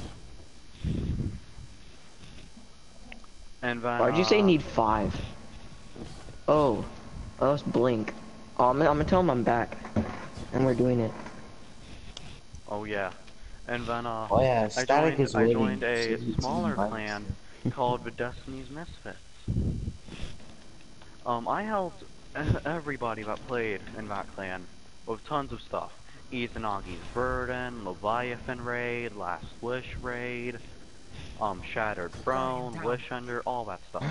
And then Why'd you say uh, need five? Oh. Oh, it's Blink. Oh, I'm, gonna- I'm gonna tell him I'm back. And we're doing it. Oh yeah. And then uh, Oh yeah, I Static joined, is I waiting. joined a So you smaller can clan called the Destiny's Misfits. Um, I helped everybody that played in that clan with tons of stuff. Ethanagi's Burden, Leviathan Raid, Last Wish Raid, um, Shattered Throne, Wish Under, all that stuff.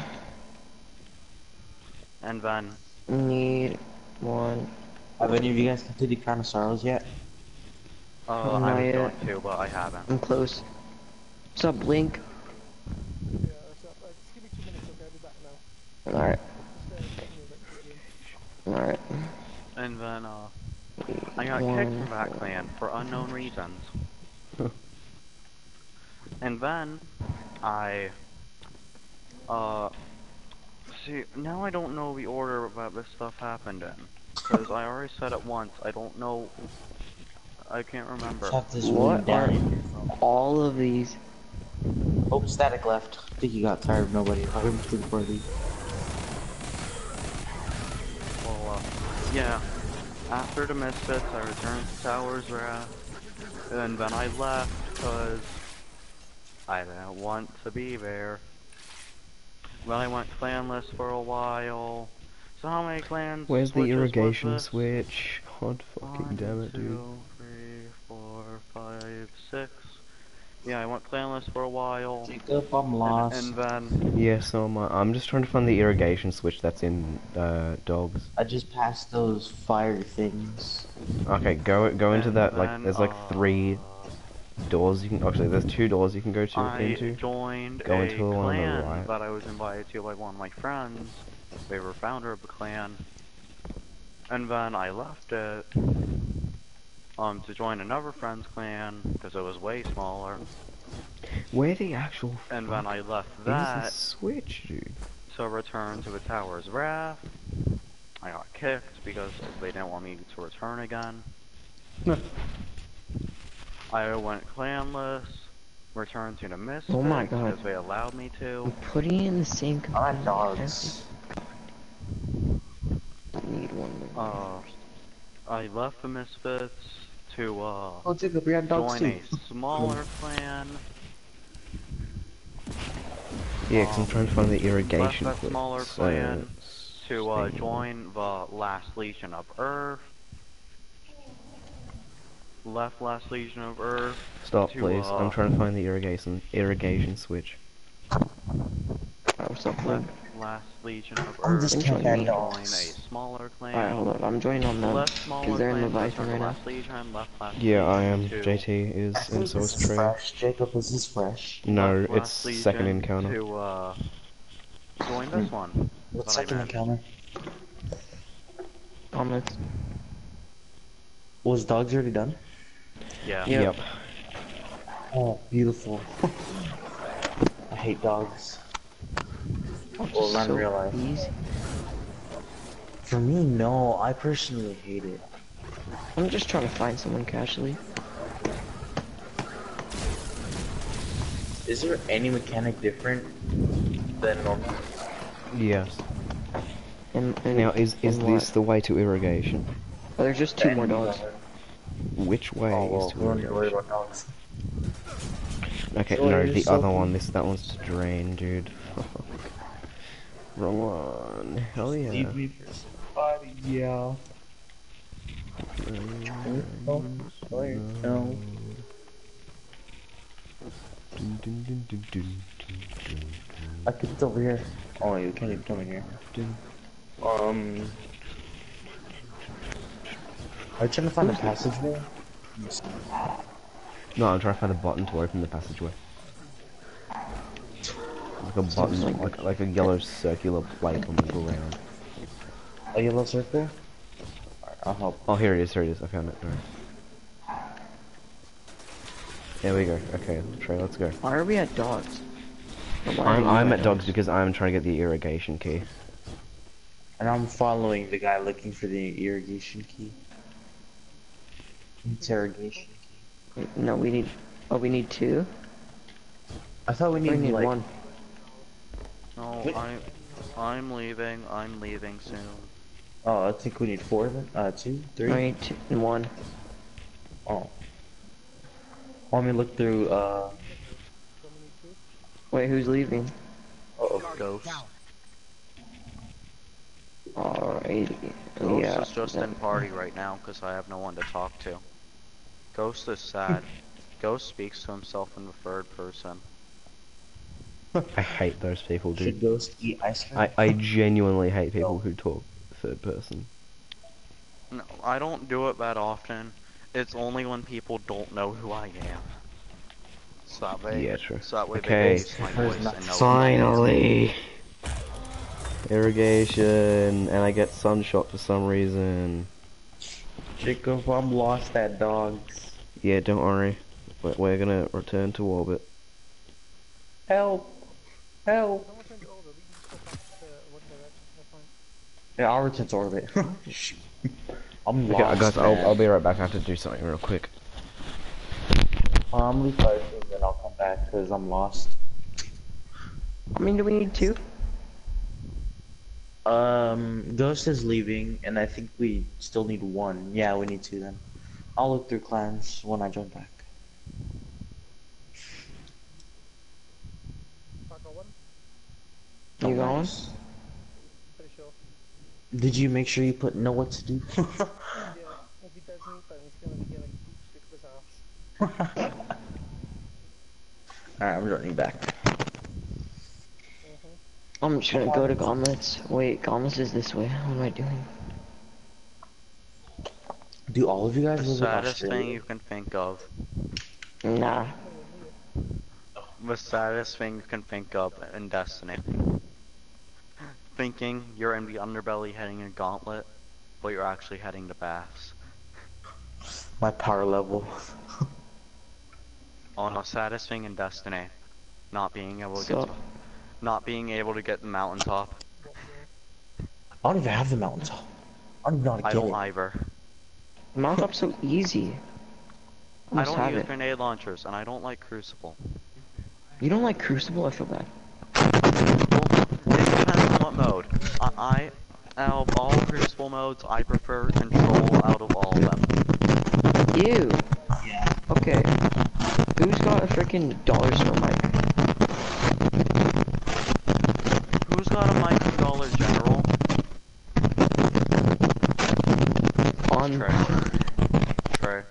And then, Need one. Have any of you guys completed Crown of Sorrows yet? uh, I Not was yet. going to, but I haven't. I'm close. What's up, Blink? Yeah, so, uh, just give me two minutes, okay? I'll be back now. Alright. Just, uh, give me a minute. Alright. And then, uh, I got kicked from that clan for unknown reasons. And then, I, uh, see, now I don't know the order that this stuff happened in. Because I already said it once, I don't know, I can't remember. Shut this What room down. are- in your phone. All of these. Oh, Static left. I think he got tired of nobody invited him to the party. Well, uh, yeah. After the Misfits, I returned to Tower's Wrath, and then I left because I didn't want to be there. Then I went clanless for a while. So how many clans? Where's the switches was irrigation this? switch? God fucking One, damn it, dude. two, three, four, five, six. Yeah, I went clanless for a while. Jacob, I'm lost. And, and then Yeah, so am I. I'm just trying to find the irrigation switch that's in uh, dogs. I just passed those fire things. Okay, go go into And that. Like, then, there's like uh, three doors you can. Actually, there's two doors you can go to I into. joined Go a into the one on the clan right. that I was invited to by one of my friends. They were founder of the clan. And then I left it um, to join another friend's clan because it was way smaller. Where the actual And fuck then I left is that the switch, dude? to return to the Tower's Wrath. I got kicked because they didn't want me to return again. I went clanless, returned to the Misfits Oh my God. because they allowed me to. I'm putting it in the same Alright, compartment. dogs. I need one more. Uh, I left the Misfits to uh, Oh, Jacob, we got dogs join too. a smaller clan. Yeah, 'cause I'm trying to find the irrigation Left that switch. smaller So, clan to uh, Spain. join the Last Legion of Earth. Left Last Legion of Earth. Stop, to, please. uh, I'm trying to find the irrigation irrigation switch. Oh, what's up, Blink? Left Last Legion of I'm Earth just to killing join a dogs. smaller clan. Alright, hold up. I'm joining on them. Left smaller Because they're in clan, Leviathan first right now. last Legion, left last Yeah, I am. Legion J to- T is, I and think so this is is Trey. fresh. Jacob, is this fresh? No, left it's last Legion second encounter. To, uh, join this one. What That's what I second meant. encounter? Comments. Was dogs already done? Yeah. Yeah. Yep. Oh, beautiful. I hate dogs. Well, not in So real life. easy. For me, no. I personally hate it. I'm just trying to find someone casually. Is there any mechanic different than normal? Yes. And, and Now, is is and this what? the way to irrigation? Oh, there's just two more dogs. Which way Oh, is well, to we don't need to worry irrigation? about dogs. Okay, Joy, no, you're the so other one. cool. This that one's to drain, dude. Wrong one. Hell yeah. Leave me for somebody, yeah. No, sorry, no. Dun, dun, dun, dun, dun, dun, I could it's over here. Oh, you can't even come in here. dun. Um. Are you trying to find a passageway? No, I'm trying to find a button to open the passageway. Like a button, like- like like a yellow circular plate on the ground. A yellow circle? Alright, I'll help. Oh, here it is. Here it is. I found it. Alright. There we go. Okay, Trey, let's go. Why are we at dogs? Or why are I'm you I'm at dogs because I'm trying to get the irrigation key. And I'm following the guy looking for the irrigation key. Interrogation key. Wait, no, we need. Oh, we need two. I thought we We needed need like one. No, What? I, I'm leaving. I'm leaving soon. Oh, I think we need four then. Uh, two, three. I need two and one. Oh. Want me to look through? Uh. Wait, who's leaving? Uh oh. Ghost. Alrighty. Ghost Yeah. is just then- in party right now because I have no one to talk to. Ghost is sad. Ghost speaks to himself in the third person. I hate those people, Should dude. ghost eat ice cream? I I genuinely hate people who talk third person. No, I don't do it that often. It's only when people don't know who I am. So that way, Yeah, true. so that way Okay. they base my There's voice not- and know. Finally! Irrigation, and I get sunshot for some reason. Jacob, I'm lost at dogs. Yeah, don't worry. We're, we're gonna return to orbit. Help! Help! Someone turn to order. We can just go back to one direction. That's fine. Yeah, I'll return to orbit. I'm Okay, lost. guys, I'll, man. I'll be right back. I have to do something real quick. Um, leave five and then I'll come back because I'm lost. I mean, do we need two? Um, Ghost is leaving, and I think we still need one. Yeah, we need two then. I'll look through clans when I join back. Back on one. You going? Nice. Pretty sure. Did you make sure you put know what to do? Yeah. If he doesn't, then he's gonna be getting boot straight to his ass. Alright, I'm joining back. I'm just gonna go to Gauntlets. Wait, Gauntlets is this way. What am I doing? Do all of you guys The live in saddest Australia? thing you can think of. Nah. The saddest thing you can think of in Destiny. Thinking you're in the underbelly heading a gauntlet, but you're actually heading to baths. My power level. Oh no, saddest thing in Destiny. Not being able to So- get to, not being able to get the mountaintop. I don't even have the mountaintop. I don't even know how to I get don't it. either. Mount up's so easy. I Almost don't have use it. grenade launchers, and I don't like Crucible. You don't like Crucible? I feel bad. Well, it depends on what mode. I, I out of all Crucible modes, I prefer Control out of all of them. Ew. Yeah. Okay. Who's got a freaking dollar store mic? Who's got a mic from Dollar General? On. Trey. Trey.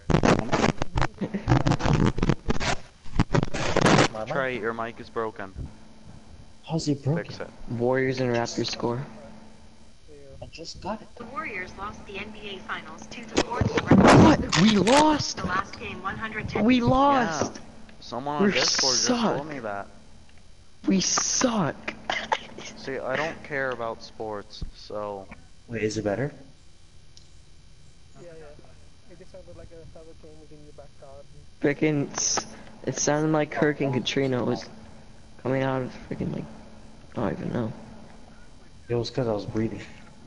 My mic? Trey, your mic is broken. How's it broken? Fix it. Warriors and Raptors score. I just got it. The Warriors lost the N B A Finals two to four to the Raptors. What? We lost! The last game one hundred ten. We lost! Yeah. Someone on We Discord just suck. told me that. We suck! See, I don't care about sports, so Wait, is it better? Yeah, yeah. It just sounded like a hurricane was in your back garden. Frickin' s- it sounded like Hurricane Katrina was coming out of freaking like, I don't even know. It was because I was breathing.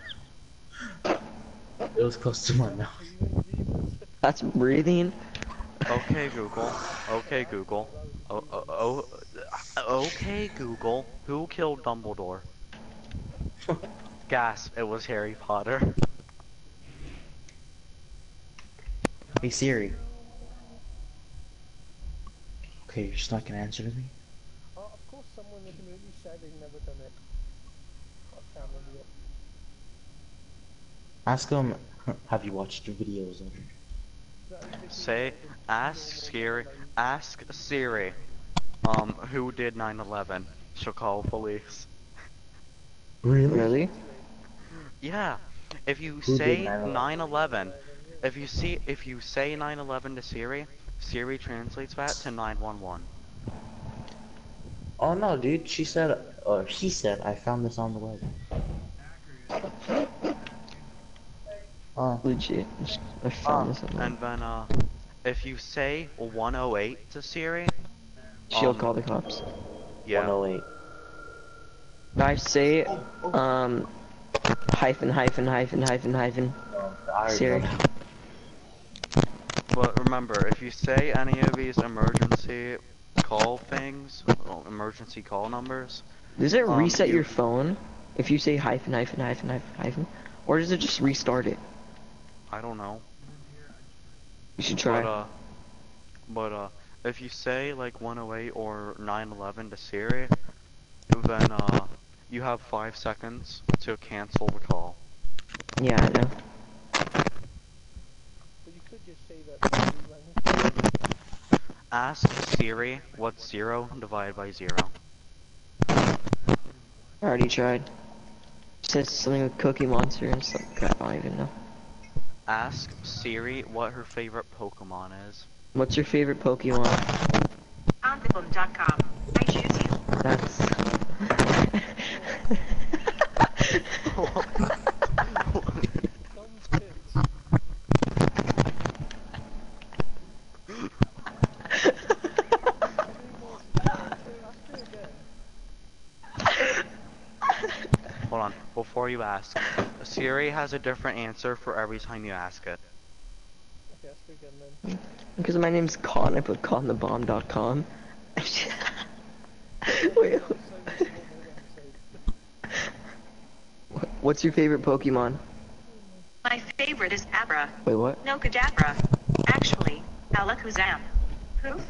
It was close to my mouth. That's breathing? okay Google, okay Google, oh, oh, oh, okay Google, who killed Dumbledore? Gasp! It was Harry Potter. Hey Siri. Okay, you're just not gonna answer to me? Oh, of course someone in the community said they've never done it. I can't remember it. Ask him, have you watched the videos of it? That is the Say, thing. ask Siri, ask Siri, um, who did nine eleven? She'll call police. Really? Really? Yeah, if you Who did say nine eleven? nine eleven, if you see, if you say nine eleven to Siri, Siri translates that to nine one one. Oh no, dude, she said, or he said, I found this on the web. Oh, Legit. I found this on And then, uh, if you say one oh eight to Siri, She'll um, call the cops. yeah, one oh eight. I say, um, hyphen, hyphen, hyphen, hyphen, hyphen. I already Siri. know. but remember, if you say any of these emergency call things, well, emergency call numbers, Does it Um, reset you- your phone if you say hyphen, hyphen, hyphen, hyphen, hyphen? Or does it just restart it? I don't know. You should try. But, uh, but, uh, if you say, like, one oh eight or nine eleven to Siri, then, uh, you have five seconds to cancel the call. Yeah, I know. But you could just say that. you rang. Ask Siri what's zero divided by zero. I already tried. It says something with Cookie Monster and stuff. I don't even know. Ask Siri what her favorite Pokemon is. What's your favorite Pokemon? Ontheboom dot com. I choose you. That's... Thumbs tits. Hold on, before you ask, Siri has a different answer for every time you ask it. Okay, ask again then. Because my name's Con, I put con the bomb dot com. Wait, what's your favorite Pokemon? My favorite is Abra. Wait, what? No Kadabra. Actually, Alakazam. Poof.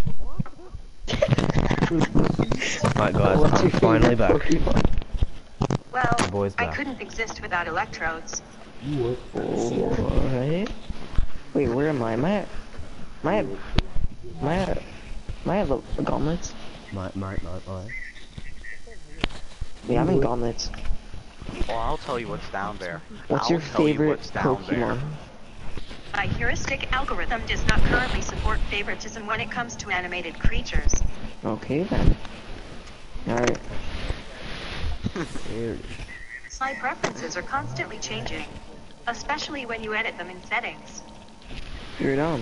Alright guys, What's I'm your finally favorite back. Pokemon? Well, The boy's I back. couldn't exist without electrodes. Alright. Wait, where am I? Am I at... Am I at... Am I at... Am I at the gauntlets? My, my, my, my. Yeah, I'm in gauntlets. Well, I'll tell you what's down there. What's I'll your tell you favorite what's down there. Pokemon? My heuristic algorithm does not currently support favoritism when it comes to animated creatures. Okay then. Alright. My preferences are constantly changing, especially when you edit them in settings. You're down.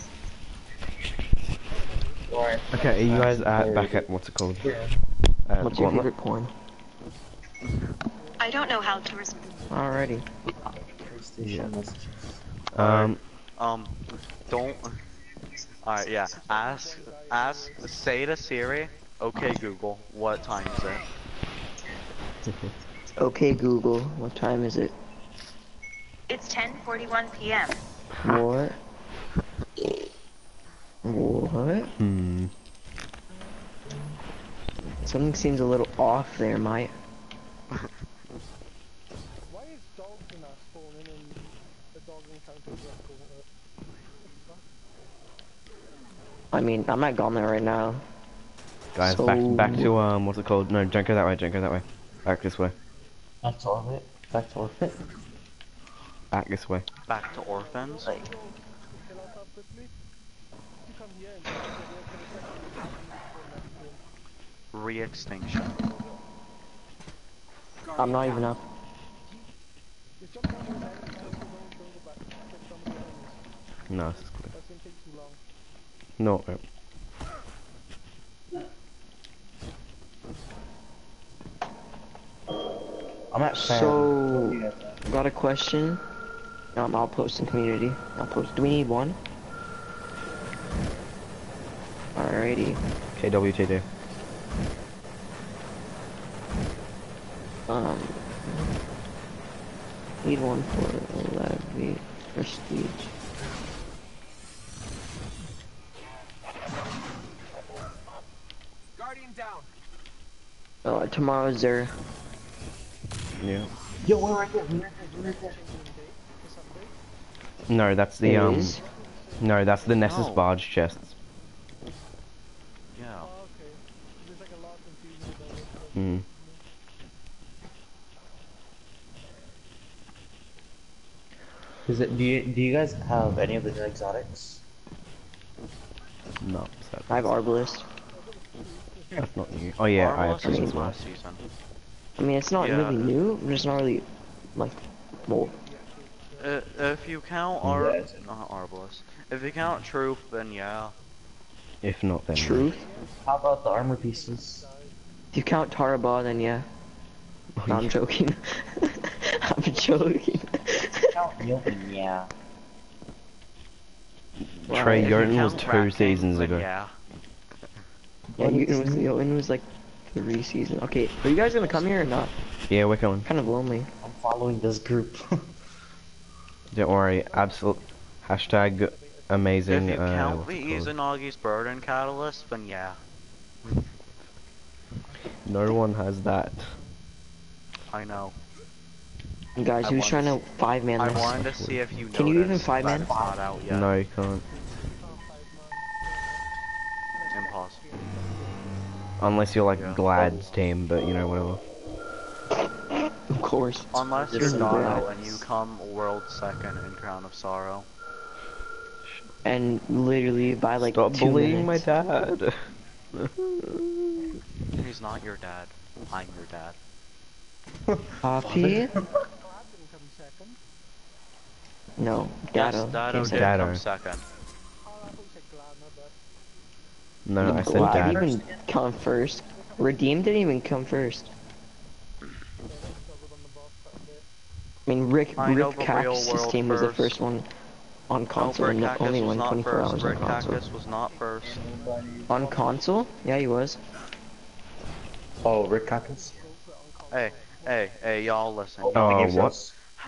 Okay, are you guys at, back at, what's it called? Uh, What's your Gauntlet? favorite porn? I don't know how to respond. Alrighty. PlayStation messages. Um, Um, don't. Alright, yeah. Ask, ask, say to Siri, okay Google, what time is it? Okay Google, what time is it? It's ten forty-one p m What? What? hmm. Something seems a little off there, Mike. Why is dogs in our spawning and the dog encounters us gauntlet? I mean, I'm at Gauntlet right now. Guys, So- back back to um, what's it called? No, don't go that way. Don't go that way. Back this way. Back to orbit. Back to orbit. Back this way. Back to orphans. Like, Kill us off quickly. You come here and just get there for a second. Re-extinction. I'm not even up. Just jump down the line and don't, don't go back. Check some of the enemies. No, this is clear. That's gonna take too long. No. no. I'm at fan. So, got a question. Um, I'll post in community. I'll post. Do we need one? Alrighty. K W T D. Um, need one for Levy Prestige. Guardian down. Oh, tomorrow's there. Yeah. Yo, we're right there. We're right there. We're right there. No, that's the It um. is? No, that's the Nessus No. barge chests. Yeah. Oh, okay. There's like a lot confusing about it. but- Hmm. Is it? Do you do you guys have any of the new exotics? No, so I have Arbalist. that's not new. Oh yeah, I have Marvelous is some as from well. last season. I mean, it's not Yeah. really new, but it's not really, like, well, Uh, if you count Yeah, Ar- it's- not Arbalest. If you count Truth, then yeah. If not, then no. truth. How about the armor pieces? If you count Tarabah, then yeah. Oh, No, I'm yeah. joking. I'm joking. Yeah. Trey Wow, If you Yoten was count two Rat King, seasons then ago. Yeah. Yeah, Newton was, Newton was like three seasons. Okay, are you guys gonna come here or not? Yeah, we're coming. Kind of lonely. I'm following this group. Don't worry. Absolute hashtag amazing. If you uh, count what's the it called? Izanagi's Burden Catalyst, then yeah. No one has that. I know. Guys, I who's wanted trying to to- five man I this? wanted to see if you Can you even noticed five that man? it's not out yet. No, you can't. Impossible. Unless you're like Yeah. Glad's team, but you know, whatever. Of course. Unless This you're is Dono bad. and you come world second in Crown of Sorrow. And literally by like Stop two bullying my minutes. dad. He's not your dad. I'm your dad. Poppy? Glad didn't come second. No, Yes, Dado. Dado came did second. Dado. come second. Oh, I thought you said Glad, not bad. No, I said Glad dad. didn't even come first. Redeem didn't even come first. Struggled on the boss quite a bit. I mean, Rick I know, Rick but real Cactus' world team was the first. first one on No, console, Rick and the Cactus only was one not twenty-four first. hours Rick on console. Cactus was not first. On console? Yeah, he was. Oh, Rick Cactus? Hey, hey, hey, y'all listen. Oh, what?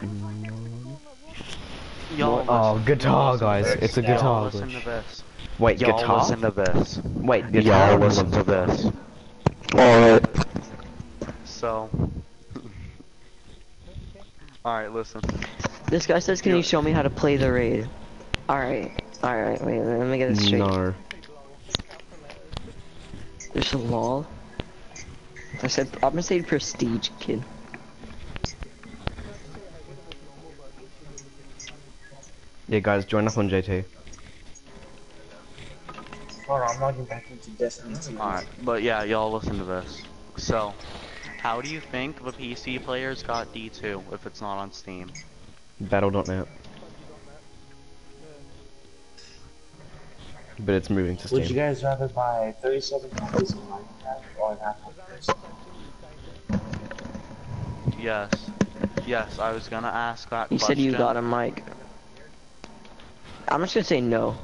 Y'all Oh, listen. guitar, Y'all guys. listen to It's a this. Y'all guitar listen glitch. to this. Wait, Y'all guitar? listen to this. Wait, guitar? Y'all listen to this. Alright. So. Alright, listen. This guy says, can you show me how to play the raid? Alright. Alright, wait, let me get this straight. No. There's a lol. I said, I'm gonna say prestige, kid. Yeah, guys, join up on J T. Hold on, I'm logging back into Destiny two. Alright, but yeah, y'all listen to this. So, how do you think the P C players got D two if it's not on Steam? Battle dot net. But it's moving to Would you Steam. guys rather buy thirty-seven dollars in Minecraft or an Apple first? Yes. Yes, I was gonna ask that You question. said you got a mic. I'm just gonna say no.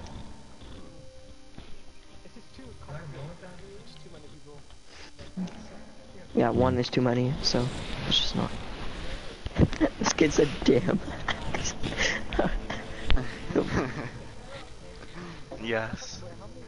It's just too complicated. It's too many people. Yeah, one is too many, so it's just not. This kid said, damn. Yes.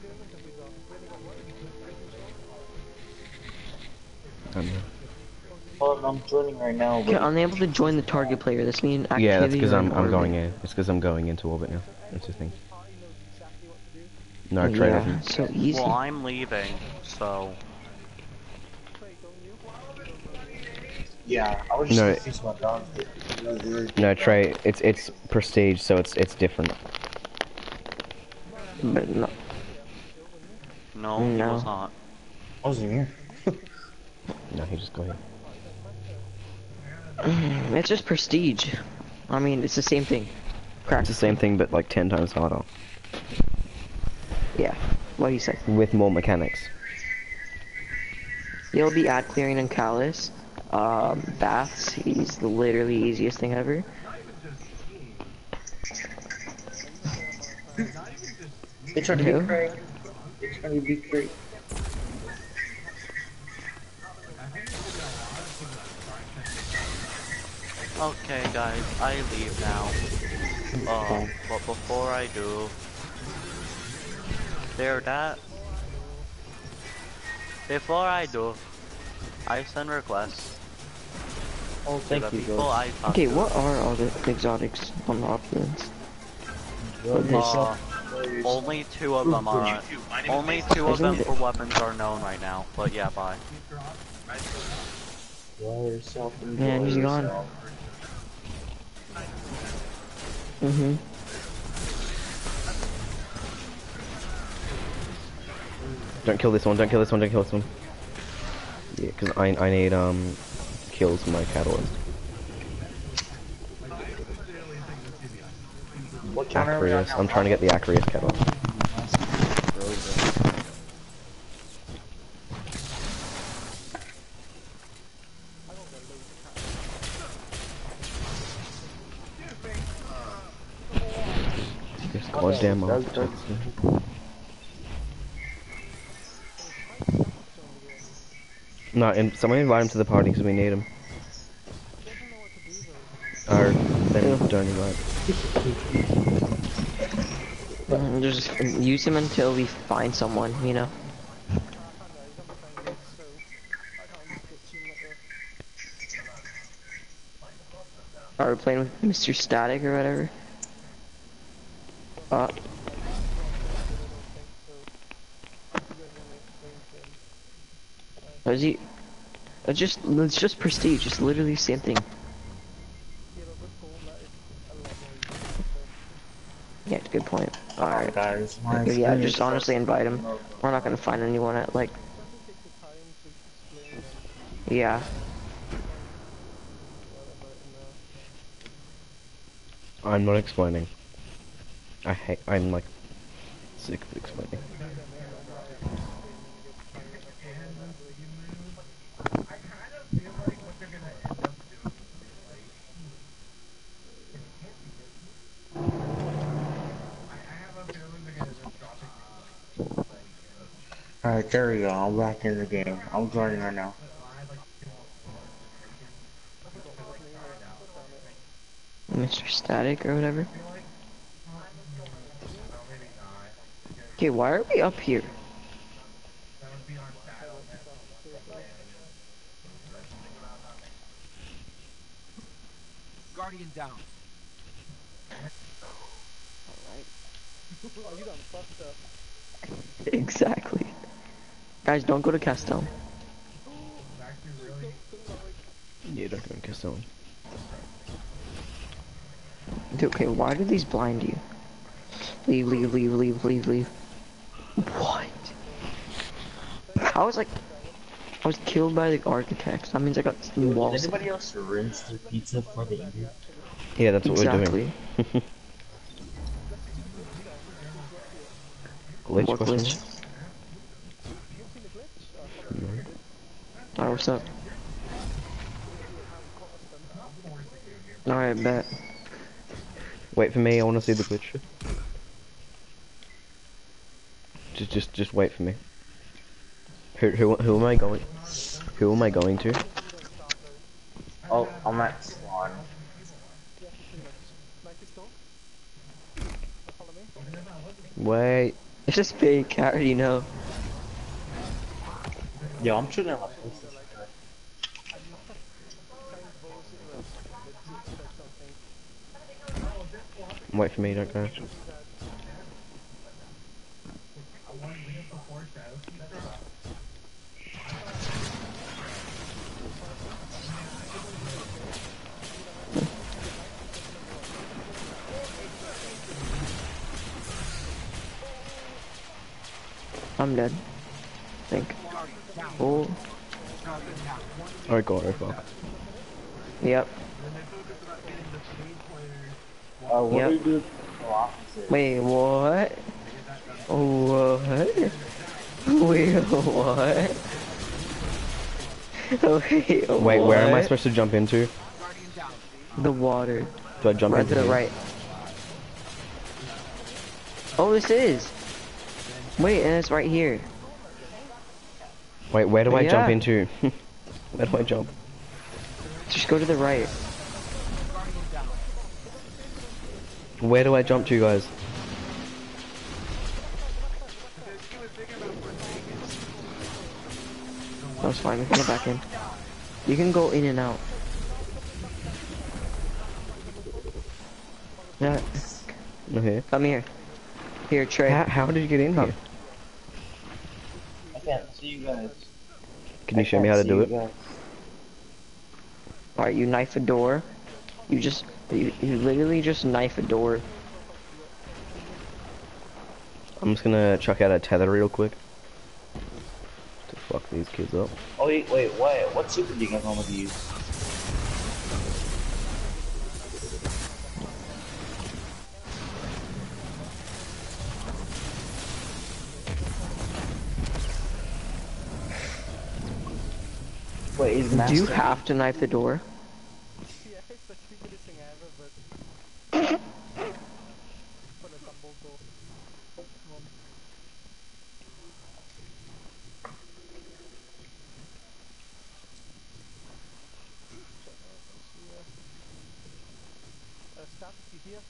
I don't know. Hold on, I'm joining right now. Okay, But unable to join the target player. This means activity. Yeah, that's because or I'm I'm orbit. going in. It's because I'm going into orbit now. That's the thing. No, trade Yeah, off. so easy. Well, I'm leaving, so Yeah, I was just No. confused about dogs. Really weird. No, Trey. It's it's prestige, so it's it's different. But no, no, he was no. not. I wasn't here. No, he just got here. It's just prestige. I mean, it's the same thing. It's the same thing, but like ten times harder Yeah. What do you say? with more mechanics. You'll be ad clearing in Callus. Um, baths. He's the literally easiest thing ever. They tried to Who? be Craig. They tried to be Craig. Okay, guys, I leave now. Um, but before I do, there that. Before I do, I send requests. Oh, to thank the you, people George. I talk Okay, to. what are all the exotics on the opulence? Uh, only two of them are. Only two of them for weapons are known right now. But yeah, bye. Enjoy yourself. Enjoy Man, he's gone. yourself. Mm-hmm. Don't kill this one. Don't kill this one. Don't kill this one. Yeah, because I I need um kills for my catalyst. What counter are we on Acreus. now? I'm trying to get the Acreus catalyst. This goddamn architect. No, and someone invite him to the party because we need him. Or then don't invite. Mm, Just use him until we find someone, you know? Are we playing with Mister Static or whatever? Uh, is he? It's just, it's just prestige. It's literally the same thing. Yeah, good point. Alright. Guys, my Yeah, just experience honestly was- invite him. We're not gonna find anyone at like. Yeah. I'm not explaining. I hate. I'm like sick of explaining. Alright, there we go. I'm back in the game. I'm joining right now. Mister Static or whatever. Okay, why are we up here? Guardian down. Oh, you done fucked up. Exactly. Guys, don't go to Castell. Yeah, don't go and kiss someone. Dude, okay, why do these blind you? Leave, leave, leave, leave, leave, leave. What? I was like, I was killed by the architects. That means I got Did walls. anybody else rinse their pizza before they eat it? Yeah, that's what Exactly. we're doing. Glitch What question glitch? Alright, what's up? Alright, bet. Wait for me, I want to see the glitch. Just, just, just wait for me. Who, who, who am I going? Who am I going to? Oh, I'm at Swan. Wait. It's just fake, I already know. Yo, I'm shooting at my places. Wait for me, don't go. I'm dead. I think. Oh. Oh god, oh fuck. Yep. Uh, what Yep. do we do? Opposite. Wait, what? What? Wait, what? Wait, Wait, where am I what? supposed to jump into? The water. Do I jump Right into to the here? right. Oh, this is. Wait, and it's right here. Wait, where do I jump Yeah. into? Where do I jump? Just go to the right. Where do I jump to, guys? That's fine, we can go back in. You can go in and out. Yeah, Okay. come here. Here, Trey. How, how did you get in Come. here? I can't see you guys. Can you I show me can't how to see do you it? guys. Alright, you knife a door. You just, you, you literally just knife a door. I'm just gonna chuck out a tether real quick. To fuck these kids up. Oh wait, wait, what? What super do you guys want to use? Wait, is Do you master? have to knife the door? Yeah, it's the stupidest thing ever, but... For the tumble door. Um, uh, start to here.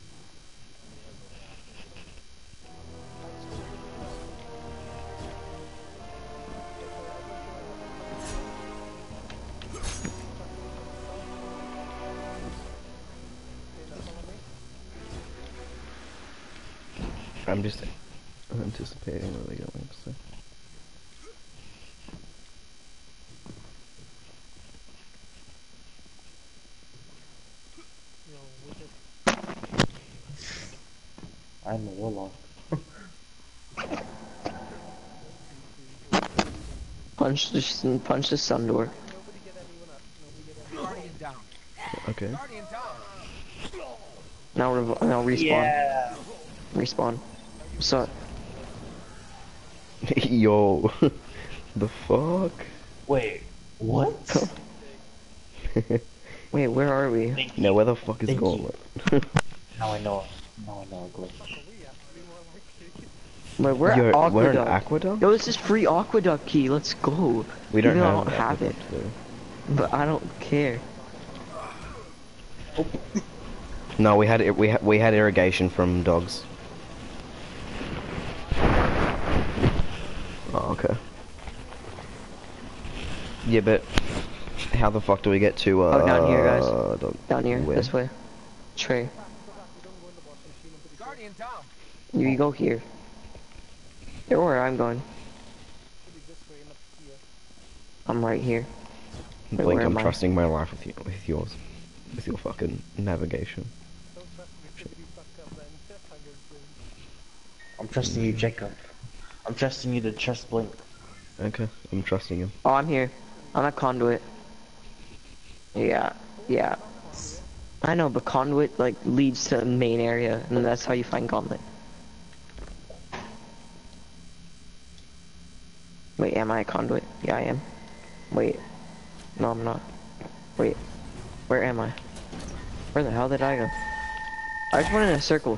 I'm just anticipating where they're going. So. Yo, with it. I'm a warlock. Punch the, s- punch the sun door. Nobody get anyone up. Nobody get anyone. Okay. Now, rev now respawn. Yeah. Respawn. So, Yo. The fuck? Wait, what? wait, where are we? Thank Now you. where the fuck is Thank Gauntlet? Now I know. Now I know a glitch. We have to be more like... Wait, we're You're, at we're an Aqueduct. aqueduct? Yo, this is free Aqueduct key. Let's go. We don't Even though have, I don't have it, aqueduct, though. but I don't care. No, we had it. We had we had irrigation from dogs. Oh, okay. Yeah, but how the fuck do we get to uh? Oh, down here, guys. Dog, Down here, where? this way. Trey. Guardian down. You go here. You're where I'm going. Should be this way, not here. I'm right here. Wait, Blink, where I'm am I? trusting my life with you, with yours, with your fucking navigation. Don't trust me, it's gonna be fucked up, man. Hunger Games. I'm trusting you, Jacob. I'm trusting you to trust Blink. Okay, I'm trusting him. Oh, I'm here. I'm at Conduit. Yeah, yeah. I know, but Conduit, like, leads to the main area, and that's how you find Gauntlet. Wait, am I a Conduit? Yeah, I am. Wait. No, I'm not. Wait. Where am I? Where the hell did I go? I just went in a circle.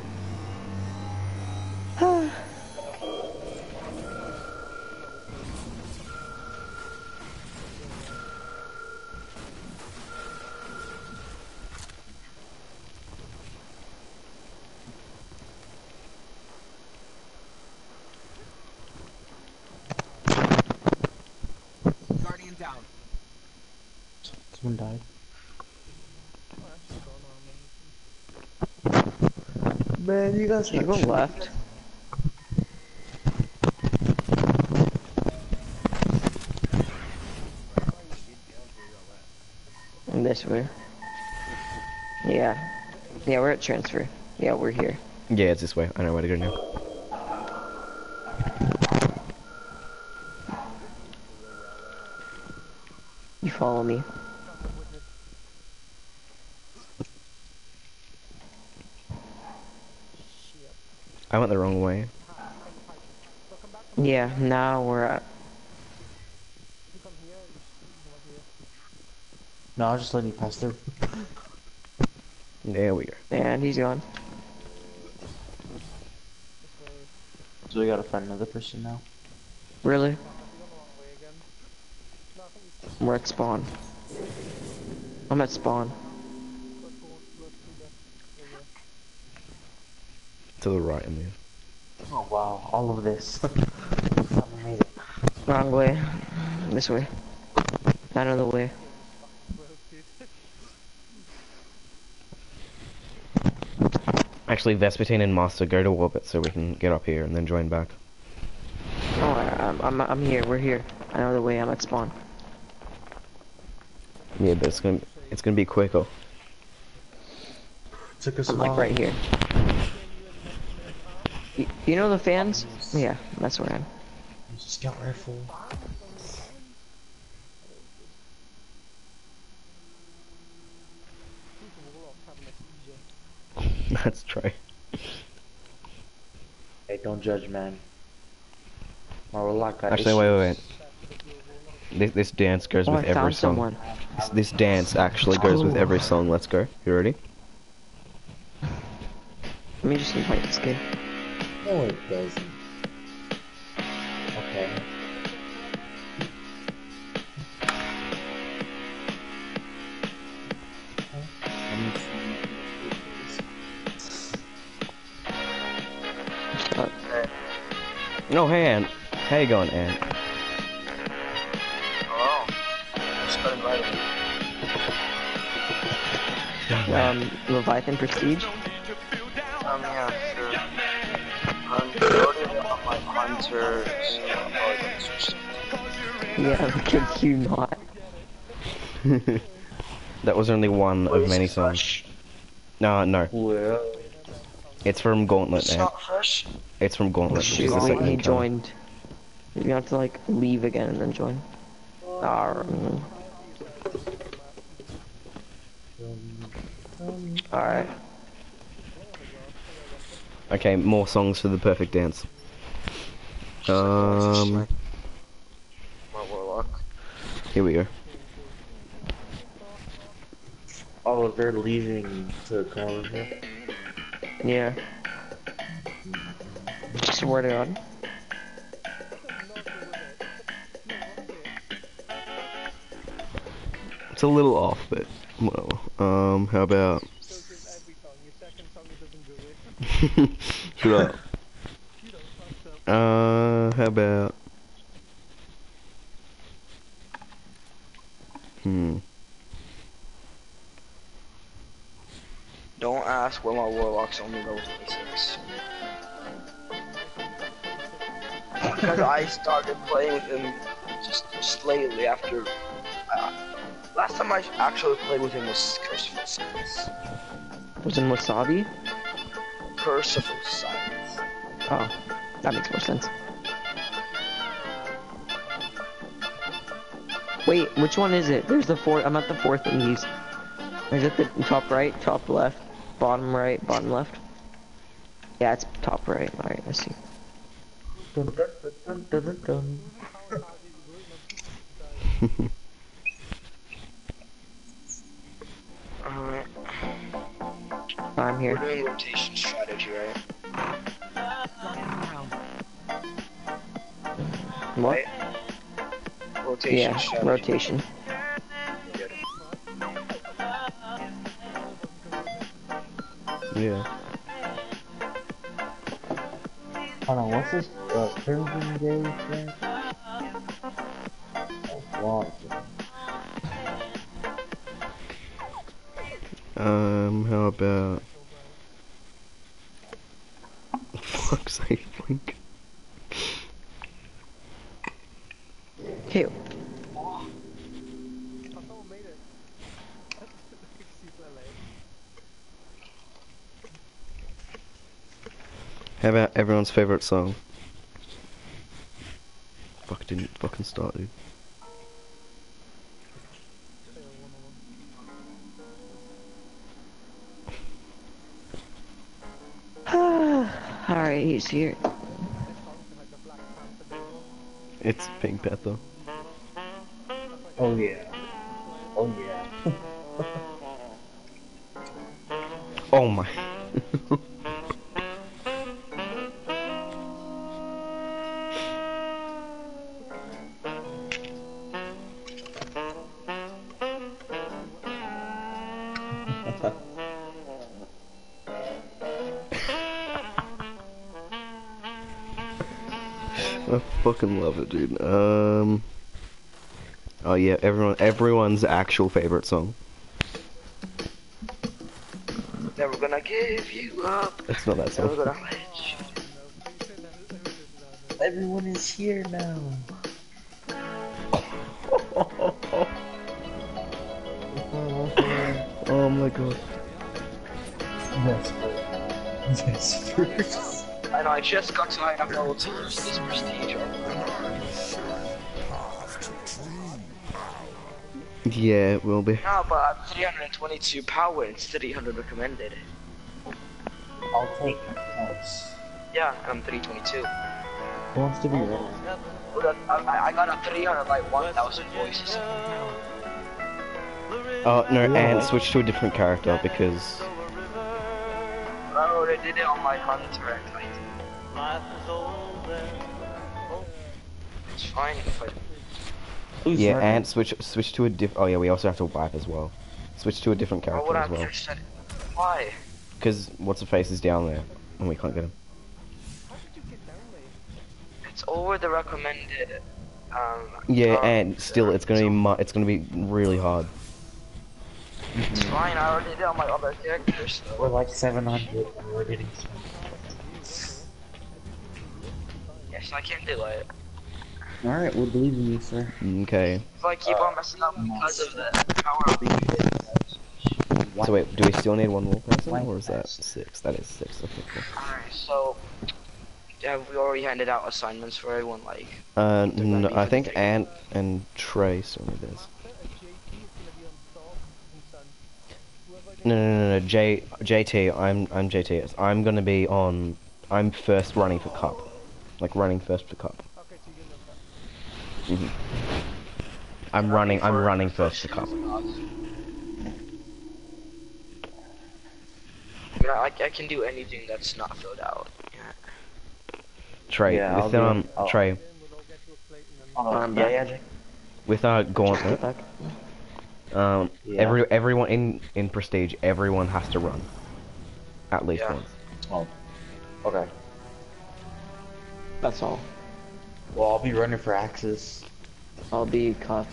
Guardian down. Someone died. Oh, actually, don't know, man. Man, you guys You go left. this way. Yeah. Yeah, we're at transfer. Yeah, we're here. Yeah, it's this way. I know where to go now. You follow me. I went the wrong way. Yeah, now we're at... No, I'll just let you pass through. There we go. And he's gone. So we gotta find another person now. Really? We're at spawn. I'm at spawn. To the right, I mean. Oh wow, all of this. We made it. Wrong way. This way. Another way. Actually, Vespertine and Master, go to orbit so we can get up here and then join back. Oh, I'm, I'm, I'm here. We're here. I know the way. I'm at spawn. Yeah, but it's gonna, it's gonna be quicker. Took us a I'm while. like right here. You, you know the fans? Yeah, that's where I'm. Use a scout rifle. Let's try. Hey, don't judge, man. Marlock got Actually, wait, wait, wait. This, this dance goes Oh, with I every found song. someone. This, this dance actually goes with every song. Let's go. You ready? Let me just invite this kid. No, it doesn't. Okay. Uh, No, hey, Ant. How you going, Ant? Hello. Just got invited. um, Leviathan Prestige? Um, yeah, sure. I'm loaded on my hunters. Yeah, could you not? That was only one of many songs. No, no. Well, It's from Gauntlet, It's Ant. not fresh. It's from Gauntlet, which is Shoot, the wait, second he one. joined. You have to like leave again and then join. Alright. Alright. Okay, more songs for the perfect dance. Um, My warlock. here we go. oh, they're leaving to come over here. Yeah. Swear to God. It's a little off, but well. Um, how about? Shut up. Uh, how about? Hmm. Don't ask where my warlock's only level twenty-six. Because I started playing with him just, just lately after. Uh, last time I actually played with him was Curse of Silence. Was in Wasabi? Curse of Silence. Oh, that makes more sense. Wait, which one is it? There's the fourth. I'm at the fourth of these. Is it the top right, top left, bottom right, bottom left? Yeah, it's top right. Alright, let's see. Dun, dun, dun, dun, dun, dun. Alright. I'm here. We're doing rotation strategy, right? What? Right? Rotation Yeah, strategy. rotation. Good. Yeah. Hold on, what's this? Uh, Crimson Day thing? Oh, wow. Um, how about? Fuck's sake, Blink. Hey, How about everyone's favorite song? Fuck, didn't fucking start, dude. Alright, he's here. It's Pink Panther. Oh yeah. Oh yeah. Oh my. I fucking love it, dude. Um. Oh yeah, everyone, everyone's actual favorite song. Never gonna give you up. It's not that song. Never gonna let you. Everyone is here now. Oh my god. Yes. Yes, first. I know, I just got to high enough level to use this prestige. Yeah, it will be. No, but I'm three hundred twenty-two power and three hundred recommended. I'll take points. Yeah, and I'm three twenty-two. Who wants to be ready? But I, I, I got a three hundred like one thousand voices. Oh no, and switch to a different character because. I already did it on my contract. It's fine if I. Who's Yeah, running? and switch switch to a diff. Oh yeah, we also have to wipe as well. Switch to a different Why would character I as well. have said why? Because what's the face is down there, and we can't get him. It's over the recommended. Um. Yeah, um, and still, it's gonna be mu it's gonna be really hard. It's fine. I already did it on my other characters. So. We're like seven hundred and we're getting Yes, I can do it. Alright, we'll believe in you, sir. Okay. If I keep on messing up because of the power I'll be getting. So wait, do we still need one more person, or is that six? That is six. Okay, cool. Alright, so have we already handed out assignments for everyone? Like, Uh, no, I think Ant and Trey still need this. No, no, no, no, J, JT, I'm, I'm J T. I'm gonna be on, I'm first running for Cup. Like, running first for Cup. Mm-hmm. I'm running, I'm running first for Cup. I mean, I, I can do anything that's not filled out. Yeah. Trey, Yeah, I'll with, do um, it. I'll- Trey, Oh, yeah, yeah, Jake. with our gauntlet, um, Yeah. every, everyone in, in Prestige, everyone has to run. At least Yeah. once. Oh. Okay. That's all. Well, I'll be running for Axis. I'll be Cup.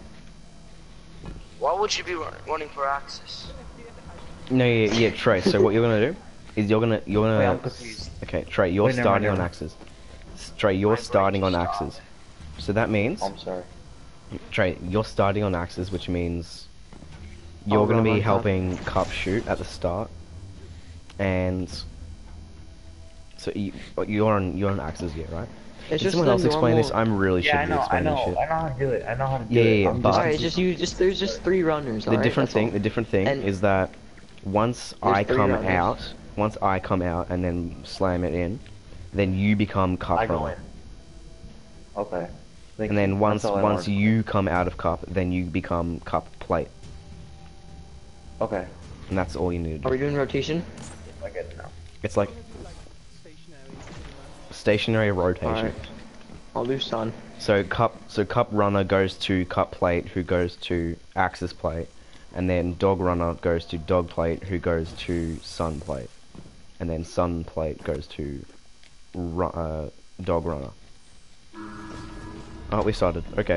Why would you be run running for Axis? No, yeah, yeah, Trey, so what you're gonna do, is you're gonna, you're Wait, I'm gonna, confused. okay, Trey, you're Wait, never mind, starting on never mind. Axis. Trey, you're My brain starting on just Axis. So that means, I'm sorry. Trey, you're starting on Axis, which means you're I'll gonna run be on Cup. helping Cup shoot at the start, and so you, you're on you're on Axis, yeah, right? It's Can just someone the else explain this? normal- I'm really Yeah, I shitty know, at I explaining know, shit. I know how to do it. I know how to do Yeah, it. yeah, yeah, I'm but- just Alright, just you. Just there's just three runners. The alright? different That's thing, all. the different thing And- is that once There's I three come runners. out, once I come out and then slam it in, then you become Cup I go runner. in. Okay. Thank And then you. once That's all I once wanted. you come out of Cup, then you become Cup plate, Okay. and that's all you need. Are we doing rotation? I get it now. It's like stationary rotation. Alright. I'll do Sun. So Cup, so Cup runner goes to Cup plate, who goes to Axis plate, and then Dog runner goes to Dog plate, who goes to Sun plate, and then Sun plate goes to ru uh, Dog runner. Oh, we started. Okay.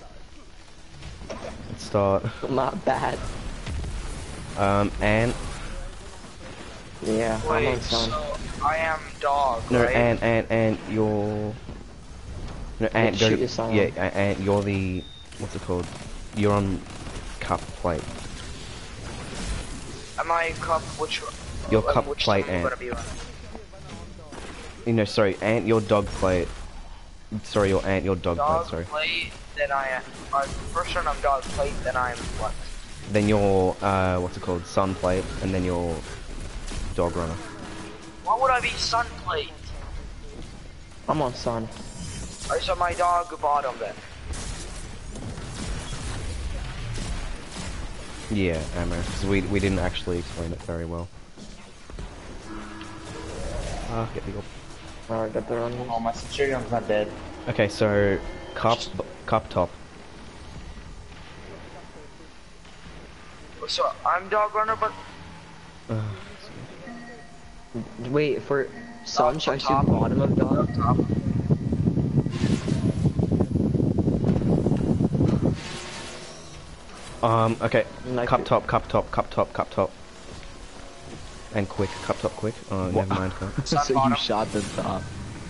Let's start. Not bad. Um, and Yeah, I'm Wait, on Sun. so I am dog, no, right? and and and you're no, and shoot go, your Sun. yeah, a- and you're the what's it called? You're on Cup plate. Am I cup? Which? Your like, Cup which plate team am I and gonna be on? You know, sorry, ant your dog plate. Sorry, your ant your dog, Dog plate, sorry. plate, then I am. Uh, first turn I'm dog plate, then I'm what? Then your, uh, what's it called? Sun plate, and then your dog runner. Why would I be sun plate? I'm on sun. I saw my dog bottom then. Yeah, ammo. Because we, we didn't actually explain it very well. Ah, get the gold. Alright, got the run. Oh, my Centurion's not dead. Okay, so, cup, cup top. So I'm dog runner, but Uh, Wait, for sun, Dog should I on shoot top. bottom of dog? top. Um, okay, Like cup it. top, cup top, cup top, cup top. And quick, cup top quick. Oh, never mind. Cup. So you bottom. shot the top.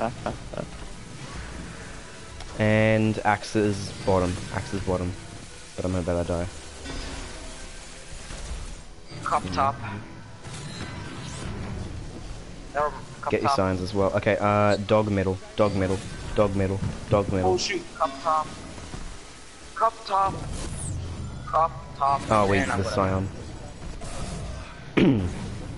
And axes bottom, axes bottom. But I'm about to die. Cup top. Never, cup Get your top. signs as well. Okay, uh, dog middle, dog middle, dog middle, dog middle. Oh shoot, cup top. Cup top. Cup top. Oh wait, and I'm the gonna- scion.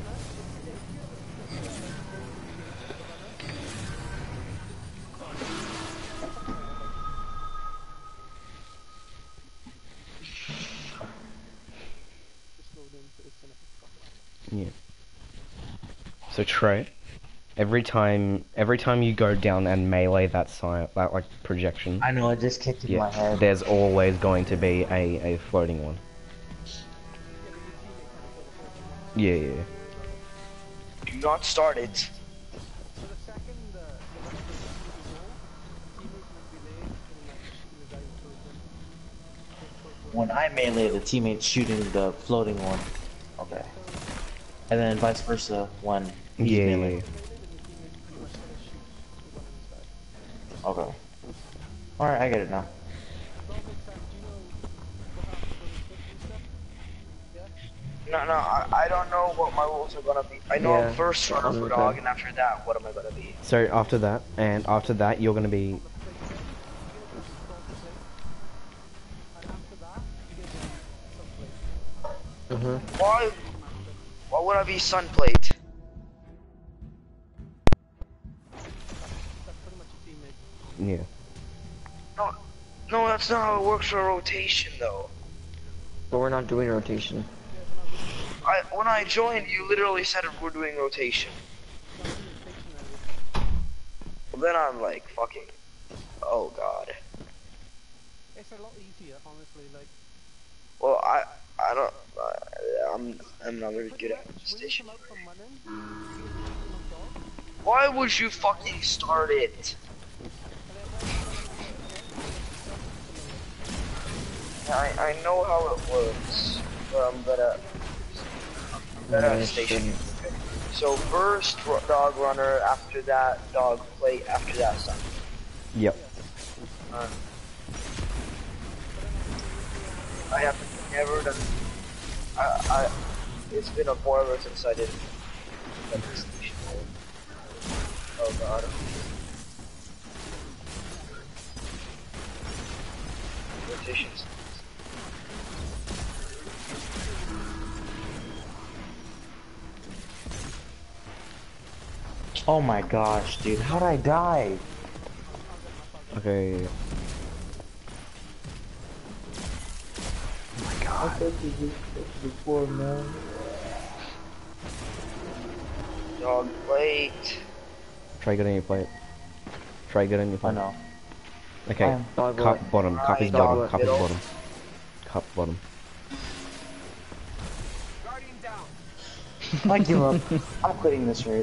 Yeah. So Trey, every time, every time you go down and melee that scion, that like projection, I know, I just kicked it in my yeah, head. there's always going to be a a floating one. Yeah, yeah. yeah. Do not start it. So the second uh, the one of the teammates will be late, and like you guys will then When I melee, the teammate's shooting the floating one. Okay. And then vice versa when he's Yeah, yeah, melee. yeah. Okay. Alright, I get it now. No, no, I, I don't know what my rules are gonna be. I know Yeah, I'm first runner for okay. dog, and after that, what am I gonna be? So after that, and after that, you're gonna be. Mm-hmm. Why? Why would I be sun plate? Yeah. No, no, that's not how it works for rotation, though. But we're not doing rotation. I when I joined, you literally said we're doing rotation. Well, then I'm like, fucking, oh god. It's a lot easier, honestly. Like, Well, I, I don't, I, I'm, I'm not very good at when you station. come out from Manan, you see a dog, Why would you fucking start it? I, I know how it works, but I'm better, I'm better Yeah, at it station. So first ro- dog runner, after that dog plate, after that sun. Yep. Uh, I have never done. I, I. It's been a forever since I did. That station. Oh god. Rotations. Oh my gosh, dude, how'd I die? Okay. Oh my god. Before man. Dog plate. Try getting your plate. Try getting your I plate. know. Okay. Um, Dog Cup what? bottom. Cup is Dog bottom. what? Cup is Middle. bottom. Cup bottom. I give up. I'm quitting this raid.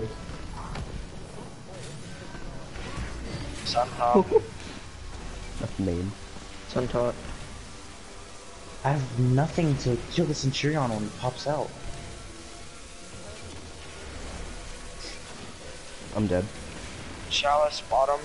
Sun top. That's mean. Sun top. I have nothing to kill the Centurion when he pops out. I'm dead. Chalice bottom.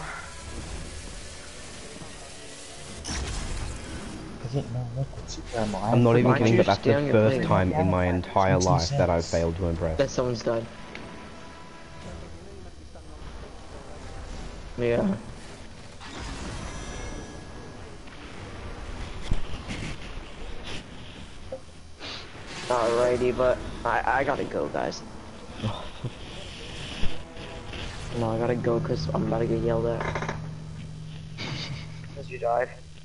I didn't know what the super ammo. I I'm not have- even Why kidding, don't but you that's stay the on your first plate? time in my entire Makes no life that I've sense. failed to impress. That someone's died. Yeah. Alrighty, but I I gotta go, guys. No, I gotta go because I'm about to get yelled at. Because you died.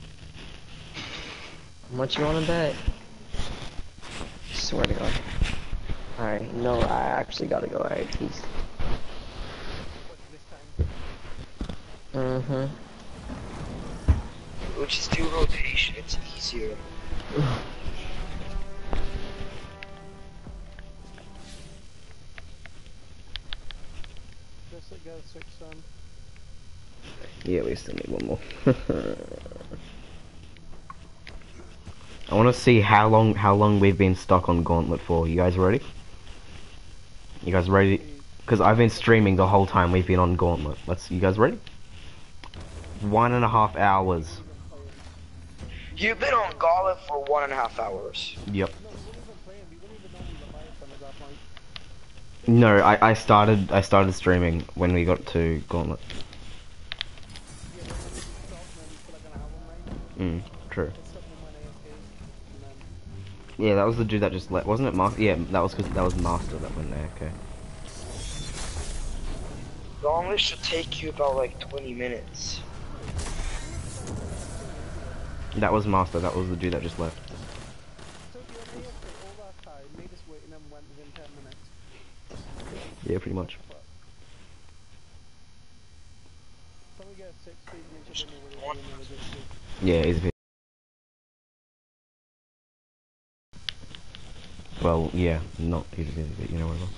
How much you wanna bet? Swear to God. Alright, no, I actually gotta go. Alright, peace. Mm-hmm. We'll just do rotation, it's easier. Just like get a six on. Yeah, we still need one more. I want to see how long how long we've been stuck on Gauntlet for. You guys ready? You guys ready? Because I've been streaming the whole time we've been on Gauntlet. Let's. You guys ready? One and a half hours. You've been on Gauntlet for one and a half hours. Yep. No, we weren't even playing. We weren't even on Leviathan at that point. No, I I started I started streaming when we got to Gauntlet. Yeah, but when we stopped and then for like an hour, mate. Mm, true. It's something when A F K, and then Yeah, that was the dude that just left. Wasn't it Master? Yeah, that was because that was Master that went there. Okay. Gauntlet should take you about like twenty minutes. That was Master. That was the dude that just left. so you were A F K all that time, made us wait, and then went within ten minutes. Yeah, pretty much. So we get six feet and each of them over the other good shit. Yeah, easy. Well, yeah, not easy, but you know what I mean.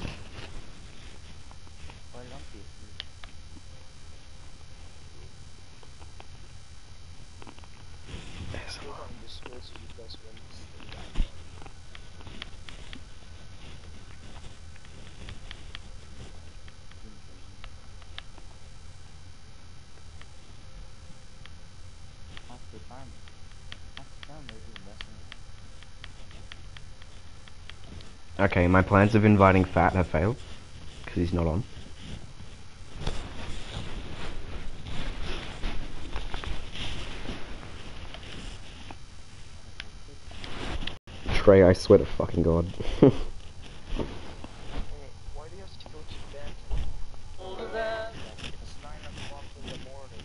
Okay, my plans of inviting Fat have failed because he's not on. Trey, I swear to fucking God. Hey, why do you have to go to bed? It's nine o'clock in the morning.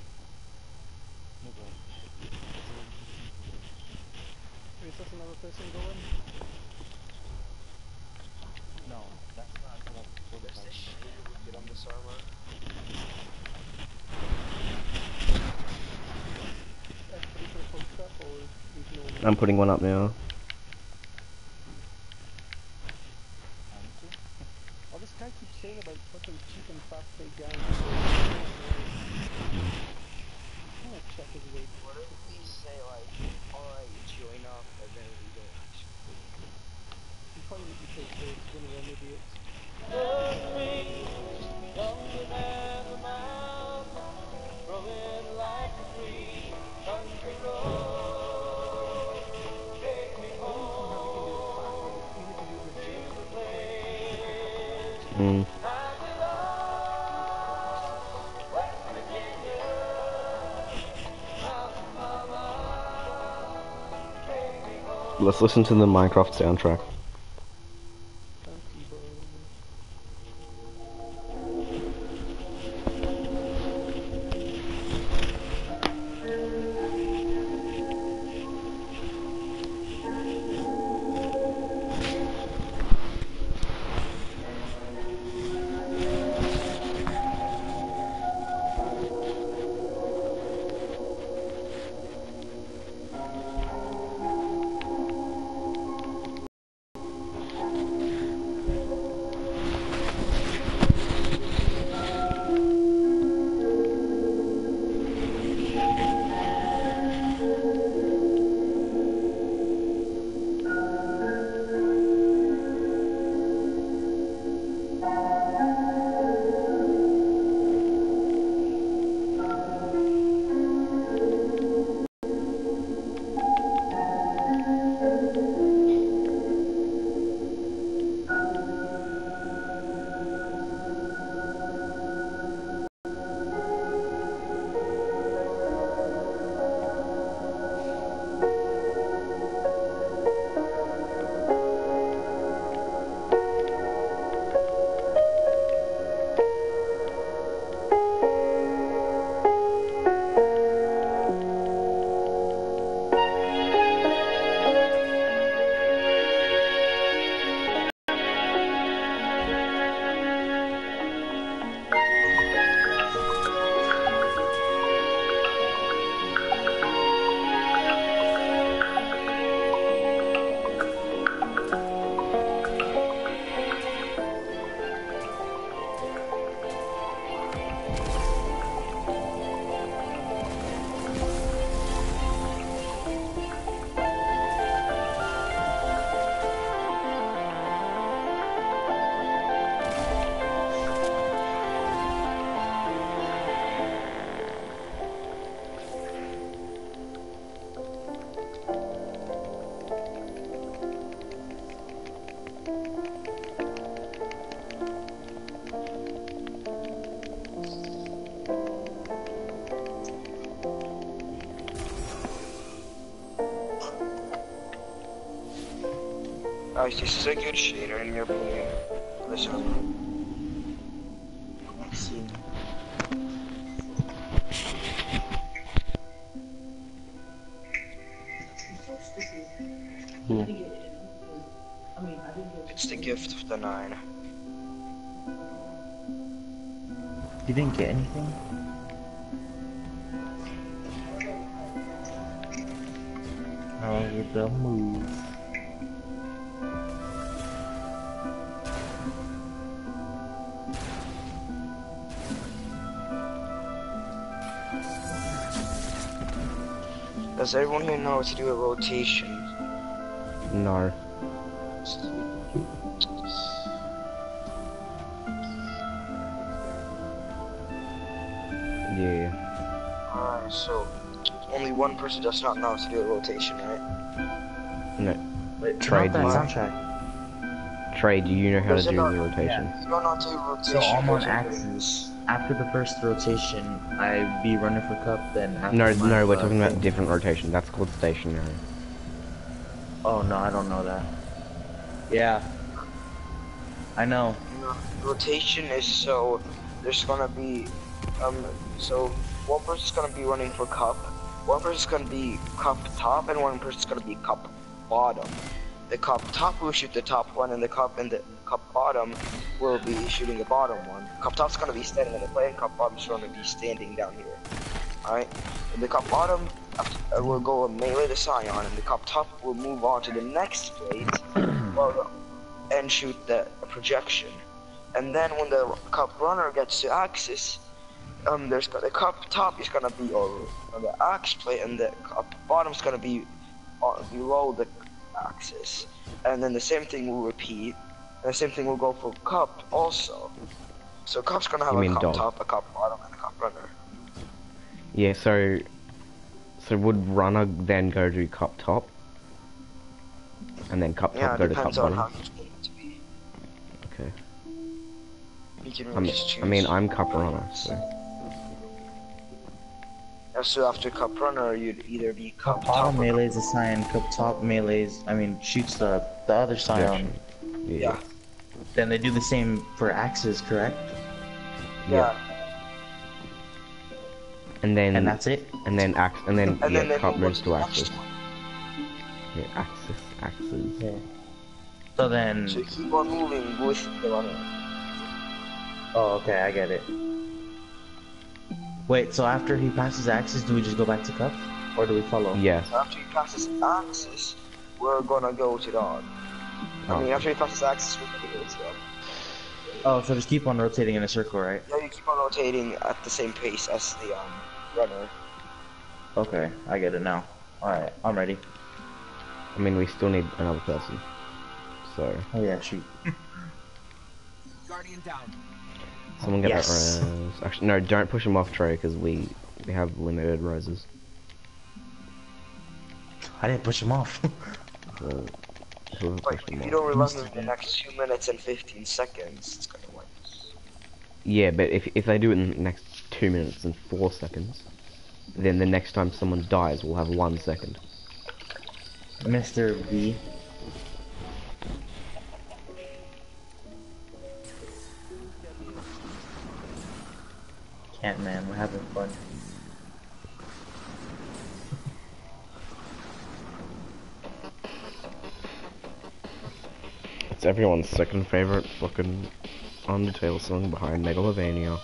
Is this another person going? No, that's not what There's this shit we get on the server. Everybody put a post up, or we've known? I'm putting one up now. Oh, this guy keeps saying about fucking cheap and fast paid guys. I'm gonna check his weight. What if we say like, alright, join up, and then we don't actually? You probably need to take this, one of them idiots. Mm. Let's listen to the Minecraft soundtrack. Guys, this is a good shader in your opinion. Listen. Let's see. It's the gift of the nine. You didn't get anything? Oh, the move. Does everyone here know how to do a rotation? No. Yeah. Alright, so only one person does not know how to do a rotation, right? No. Wait, Trade, turn you, off that soundtrack. Trade, do you know how to Does it do not- the rotation? You don't know how to do rotation. So I'm on rotation. axis. After the first rotation, I be running for cup, then after No, my, no, we're uh, talking about thing- different rotation. That's called stationary. Oh no, I don't know that. Yeah. I know. No, rotation is so there's gonna be um so one person's gonna be running for cup, one person's gonna be cup top, and one person's gonna be cup bottom. The cup top will shoot the top one, and the cup and the cup bottom will be shooting the bottom one. Cup top's gonna be standing in the play, and cup bottom's gonna be standing down here. Alright? And the cup bottom uh, will go and melee the Scion, and the cup top will move on to the next plate well, and shoot the projection. And then when the cup runner gets to axis, um, there's the cup top is gonna be on, on the axe plate, and the cup bottom's gonna be on, below the axis. And then the same thing will repeat, and the same thing will go for cup also. So cup's gonna have You a mean cup dog. top, a cup bottom, and a cup runner. Yeah, so... So would runner then go to cup top? And then cup Yeah, top it go to cup depends on bottom? how you want it to be. Okay. You can I really mean, just choose. I mean, I'm cup runner, so... Yeah, so after cup runner, you'd either be cup Cup top bottom or melees a Scion, cup top melees, I mean, shoots the, the other Scion. Yeah. Yeah. Then they do the same for axes, correct? Yeah. And then... And that's it? And then ax and then, And yeah, then they cup move on moves to to the axis. next one. Yeah, axis, axis. Yeah. So then... So you keep on moving with the runner. Oh, okay, I get it. Wait, so after he passes axis, do we just go back to cup? Or do we follow? Yes. After he passes axis, we're gonna go to dog. I Oh. mean, after he passes axis, we're gonna go to dog. Oh, so just keep on rotating in a circle, right? Yeah, you keep on rotating at the same pace as the um runner. Okay, I get it now. Alright, I'm ready. I mean, we still need another person. So... Oh yeah, shoot. Guardian down. Someone get Yes. that rose. Actually, no, don't push him off, Trey, because we, we have limited roses. I didn't push him off. So, whoever But pushed if him you off. don't remember in the next two minutes and fifteen seconds, it's gonna win. Yeah, but if, if they do it in the next two minutes and four seconds, then the next time someone dies, we'll have one second. Mister V. Can't, man, we're having fun. It's everyone's second favorite fucking Undertale song behind Megalovania.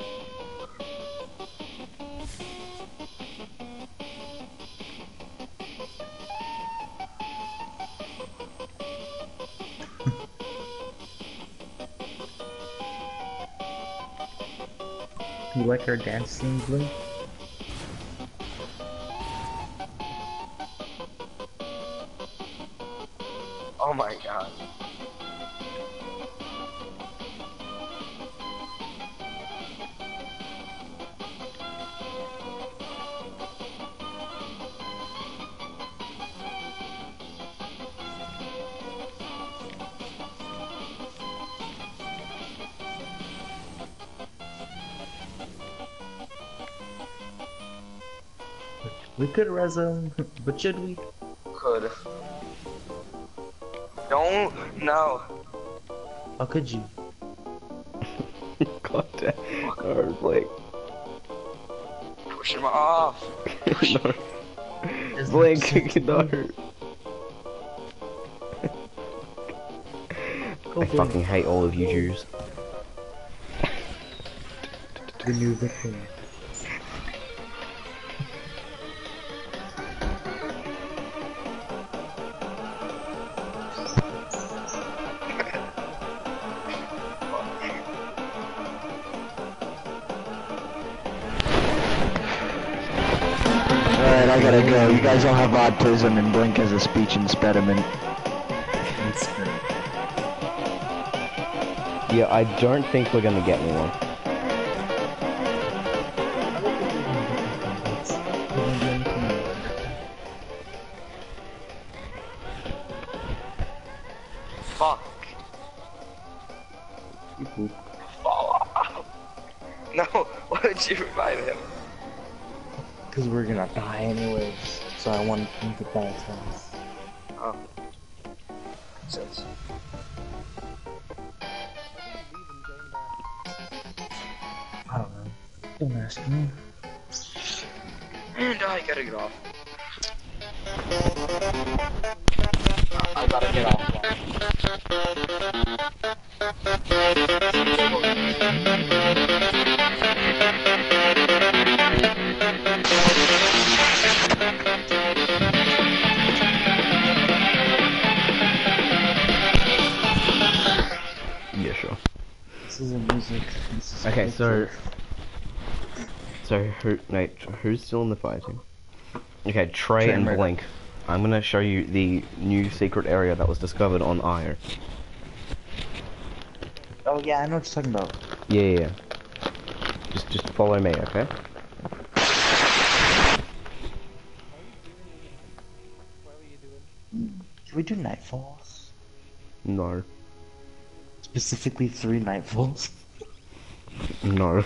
You like our dancing, Blue? Oh my god. We could res him, but should we? Could. Don't, no. How could you? God damn. No, Blake. Push him off. No. Blake, no. I fucking hate all of you Jews. The new victim. Alright, I gotta go. You guys all have autism and Blink has a speech impediment. Yeah, I don't think we're gonna get anyone. Fuck. Fall off. No, why did you revive him? Because we're gonna die anyways. So I want him to die fast. Oh. Sense. I don't know. Don't ask me. And I gotta get off. I gotta get off. Yeah, sure. This is a music. This is Okay, so... picture. So, who, wait, who's still in the fire team? Okay, Trey, Trey and Murdoch. Blink. I'm gonna show you the new secret area that was discovered on Ire. Oh yeah, I know what you're talking about. Yeah, yeah, yeah. Just, just follow me, okay? Can we do nightfalls? No. Specifically three nightfalls? No.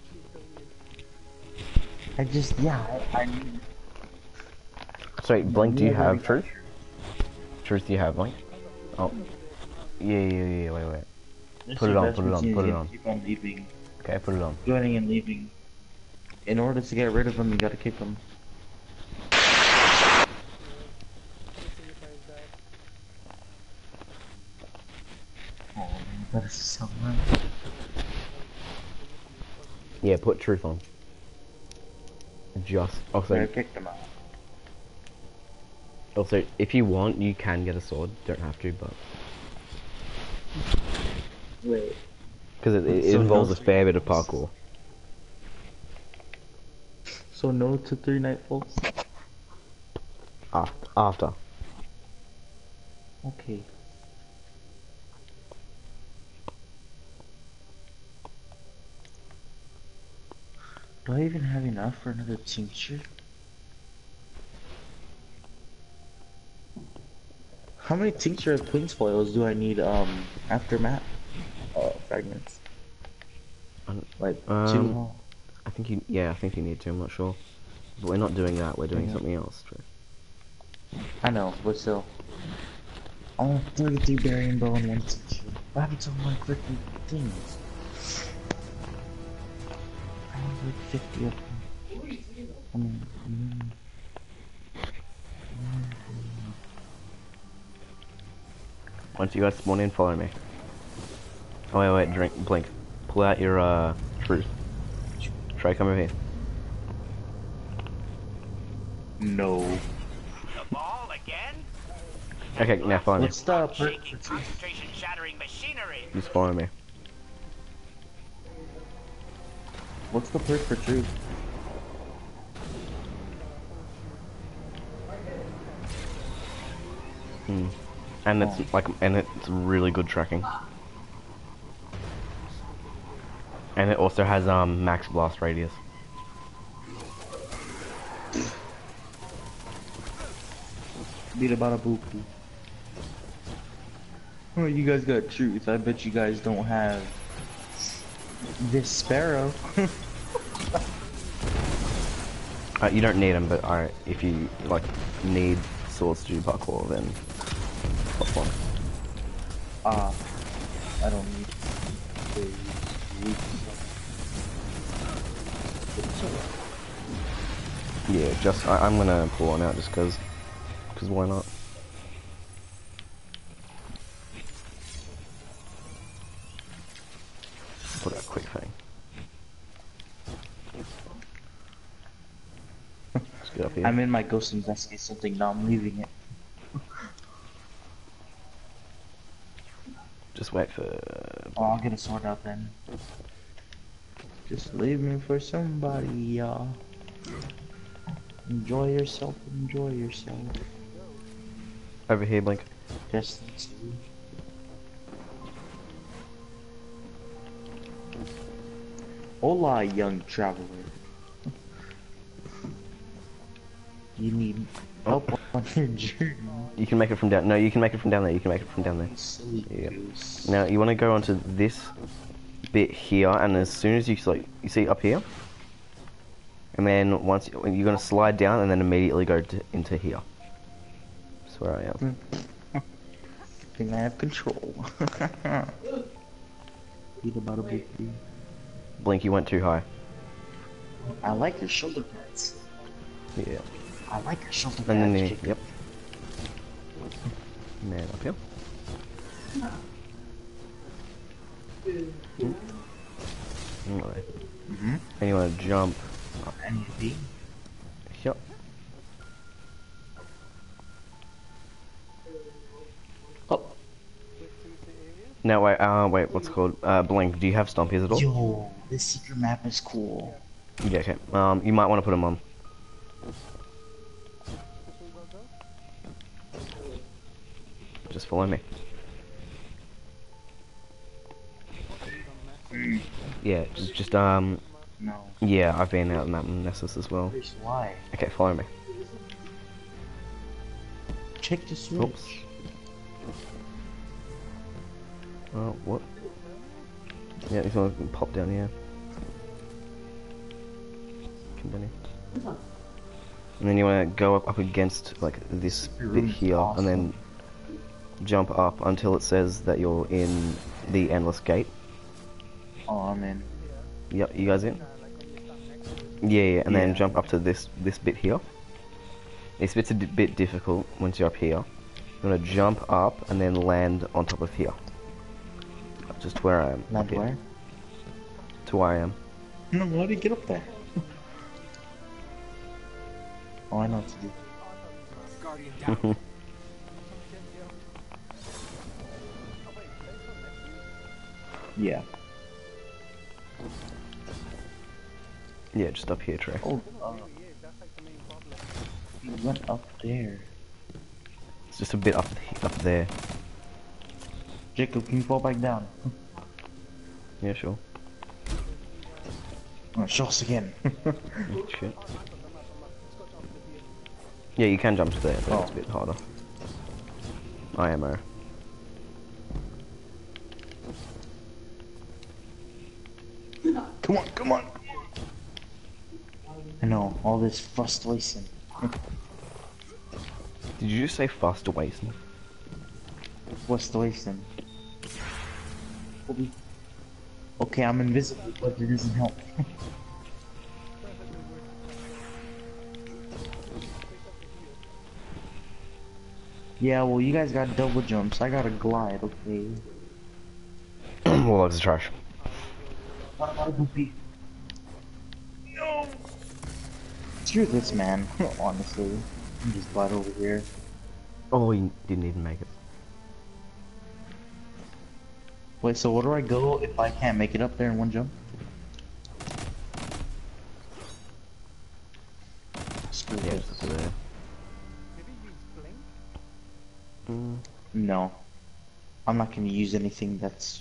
I just, yeah, I, I need... Sorry, Blink, do you Yeah, have yeah. truth? Truth, do you have Blink? Oh. Yeah, yeah, yeah, wait, wait. This Put is it on, best put it on, because put it you on. Keep on leaving. Okay, put it on. Joining and leaving. In order to get rid of them, you gotta keep them. Oh, that is so nice. Yeah, put truth on. Just, I also, kicked them out. also, if you want, you can get a sword. Don't have to, but... Wait. Because it, it So involves no a fair bit of parkour. So no to three nightfalls? After. After. Okay. Do I even have enough for another tincture? How many tincture of queen's foils do I need um aftermath uh, fragments? Um, Like um, two. I think you, yeah, I think you need to, I'm not sure. But we're not doing that, we're doing Yeah. something else. I know, but still. I want thirty-three Barian Bow and one tincture. What happened to my freaking things? I have like fifty of them. I mean, mm. Once you guys spawn in, follow me. Oh wait, wait, drink, blink. Pull out your, uh, truth. Try come over here. No. The ball again? Okay, now follow me. What's the perk Shaky, for truth? concentration shattering machinery. Just follow me. What's the perk for truth? Hmm. And it's like, and it's really good tracking. And it also has um max blast radius. Beat about a boopy. Oh, you guys got truth. I bet you guys don't have this sparrow. Uh, you don't need them, but alright, if you like need swords to do parkour, then pop one. Ah, I don't need to use weak stuff. Yeah, just I, I'm gonna pull one out just cause, cause why not? Put out quick thing. Let's get up here. I'm in my ghost investigate something. Now I'm leaving it. Just wait for. Oh, I'll get a sword out then. Just leave me for somebody, y'all. Enjoy yourself, enjoy yourself. Over here, Blink. Just Hola, young traveler. You need help Oh. on your journey. You can make it from down. No, you can make it from down there. You can make it from down there. Silly Yeah. goose. Now you want to go onto this bit here, and as soon as you like, you see up here, and then once you, you're gonna slide down, and then immediately go to, into here. That's where I am. I think I have control. Eat about a big tree. Blink, you went too high. I like your shoulder pads. Yeah. I like your shoulder pads. And then the, Jacob. yep. And then up here. Mm. Anyway. Mm-hmm. And you want to jump up I need to be. here. Oh. No, wait, uh, wait, what's it called? Uh, Blink, do you have Stompies at all? Yo, this secret map is cool. Yeah, okay. Um, you might want to put them on. Just follow me. Mm. Yeah, just, just, um, No. yeah, I've been out in that Nessus as well. Here's why. Okay, follow me. Check the switch. Oops. Oh, what? Yeah, he's gonna pop down here. Continue. And then you wanna go up, up against, like, this bit room's here, awesome. and then jump up until it says that you're in the Endless Gate. Oh, I'm in. Yep, you guys in? Yeah, yeah, and then Yeah. jump up to this this bit here. This bit's a d bit difficult once you're up here. You wanna jump up and then land on top of here. Just to where I am. Land up here. where? To where I am. No, how do you get up there? Oh, I know what to do. Yeah. Yeah, just up here, Trey. Oh, uh, he went up there. It's just a bit up up there. Jacob, can you fall back down? Yeah, sure. Oh, show us again. Oh, shit. Yeah, you can jump to there, but Oh. it's a bit harder. I M O. Come on, come on. I know, all this frustration. Did you just say fast wasting? Frustration. Okay, I'm invisible, but it doesn't help. Yeah, well, you guys got double jumps. I got a glide, okay? Well, that's trash. What about a goofy? No! Screw this, man. Honestly. I'm just glide over here. Oh, you didn't even make it. Wait, so where do I go if I can't make it up there in one jump? Screw Yeah, this. just there. Mm. No. I'm not gonna use anything that's...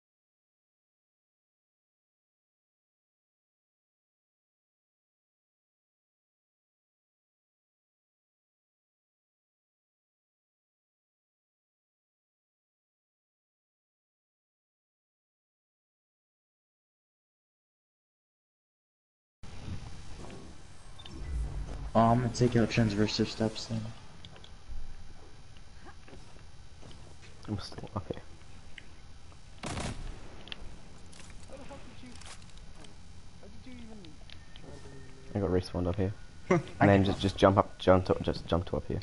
Oh, I'm gonna take out transversive steps then. I'm still okay. I got respawned up here. And then just just jump up, jump to, just jump to up here.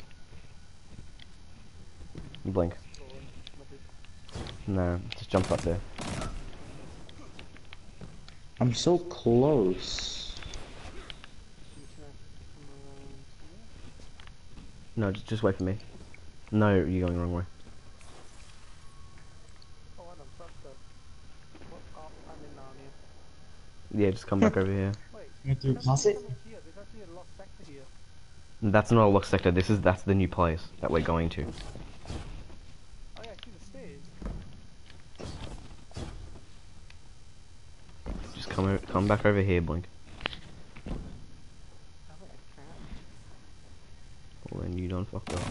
You blink. No, just jump up there. I'm so close. No, just just wait for me. No, you're going the wrong way. Oh, I don't trust that. What? Oh, I'm in Narnia. Yeah, just come back over here. Wait, Went through there's closet? something here. There's actually a lost sector here. That's not a lock sector. This is that's the new place that we're going to. Oh yeah, I see the stairs. Just come o come back over here, Blink. I think I can. Well, then you done fucked up. I can.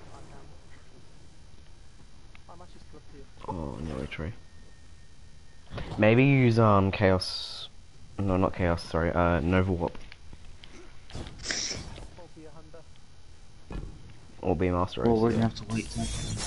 I'm actually still up here. Oh, no tree. Maybe use um chaos. No, not chaos. Sorry. Uh, Nova Warp Or be a hunter. or be Master Well, Race. we're yeah. gonna have to wait till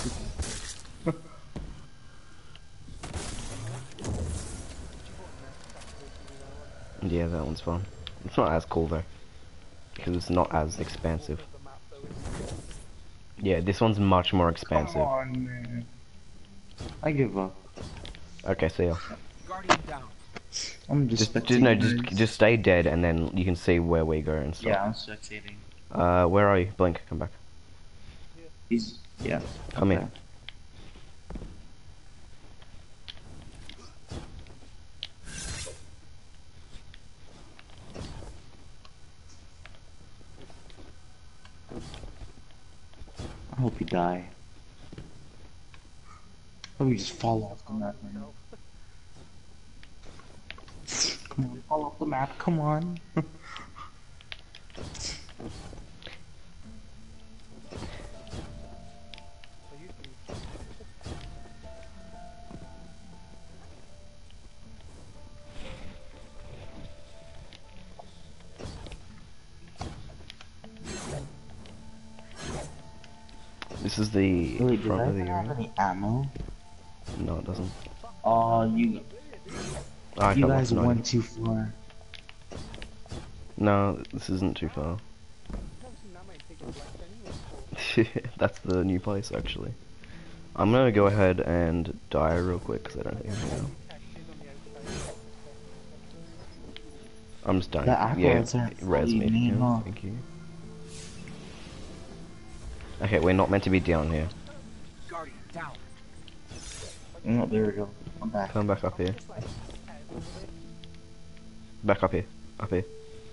Yeah, that one's fun. It's not as cool though, because it's not as expansive. The map though is. Yeah, this one's much more Come expansive. on, man. I give up. Okay, see ya. Guardian down. I'm just Just, just no, just spectating. just stay dead, and then you can see where we go and stuff. Yeah, I'm spectating. Uh, where are you? Blink, come back. He's yeah. Come okay. in. I hope you die. I hope you just fall off the map, man. Come on, fall off the map. Come on. So you can. This is the Wait, did front I of the even have area. any ammo? No, it doesn't. Oh, you Oh, I you felt like guys no. went too far. No, this isn't too far. Never seen that many take a black anyway. before. That's the new place, actually. I'm gonna go ahead and die real quick because I don't think I can. Textures on the outside. I'm just dying. The apples Yeah, aren't res fully me. if you made, can. huh? Thank you. Okay, we're not meant to be down here. Guardian down. No, there we go. I'm back. Come back up here. Back up here. Up here.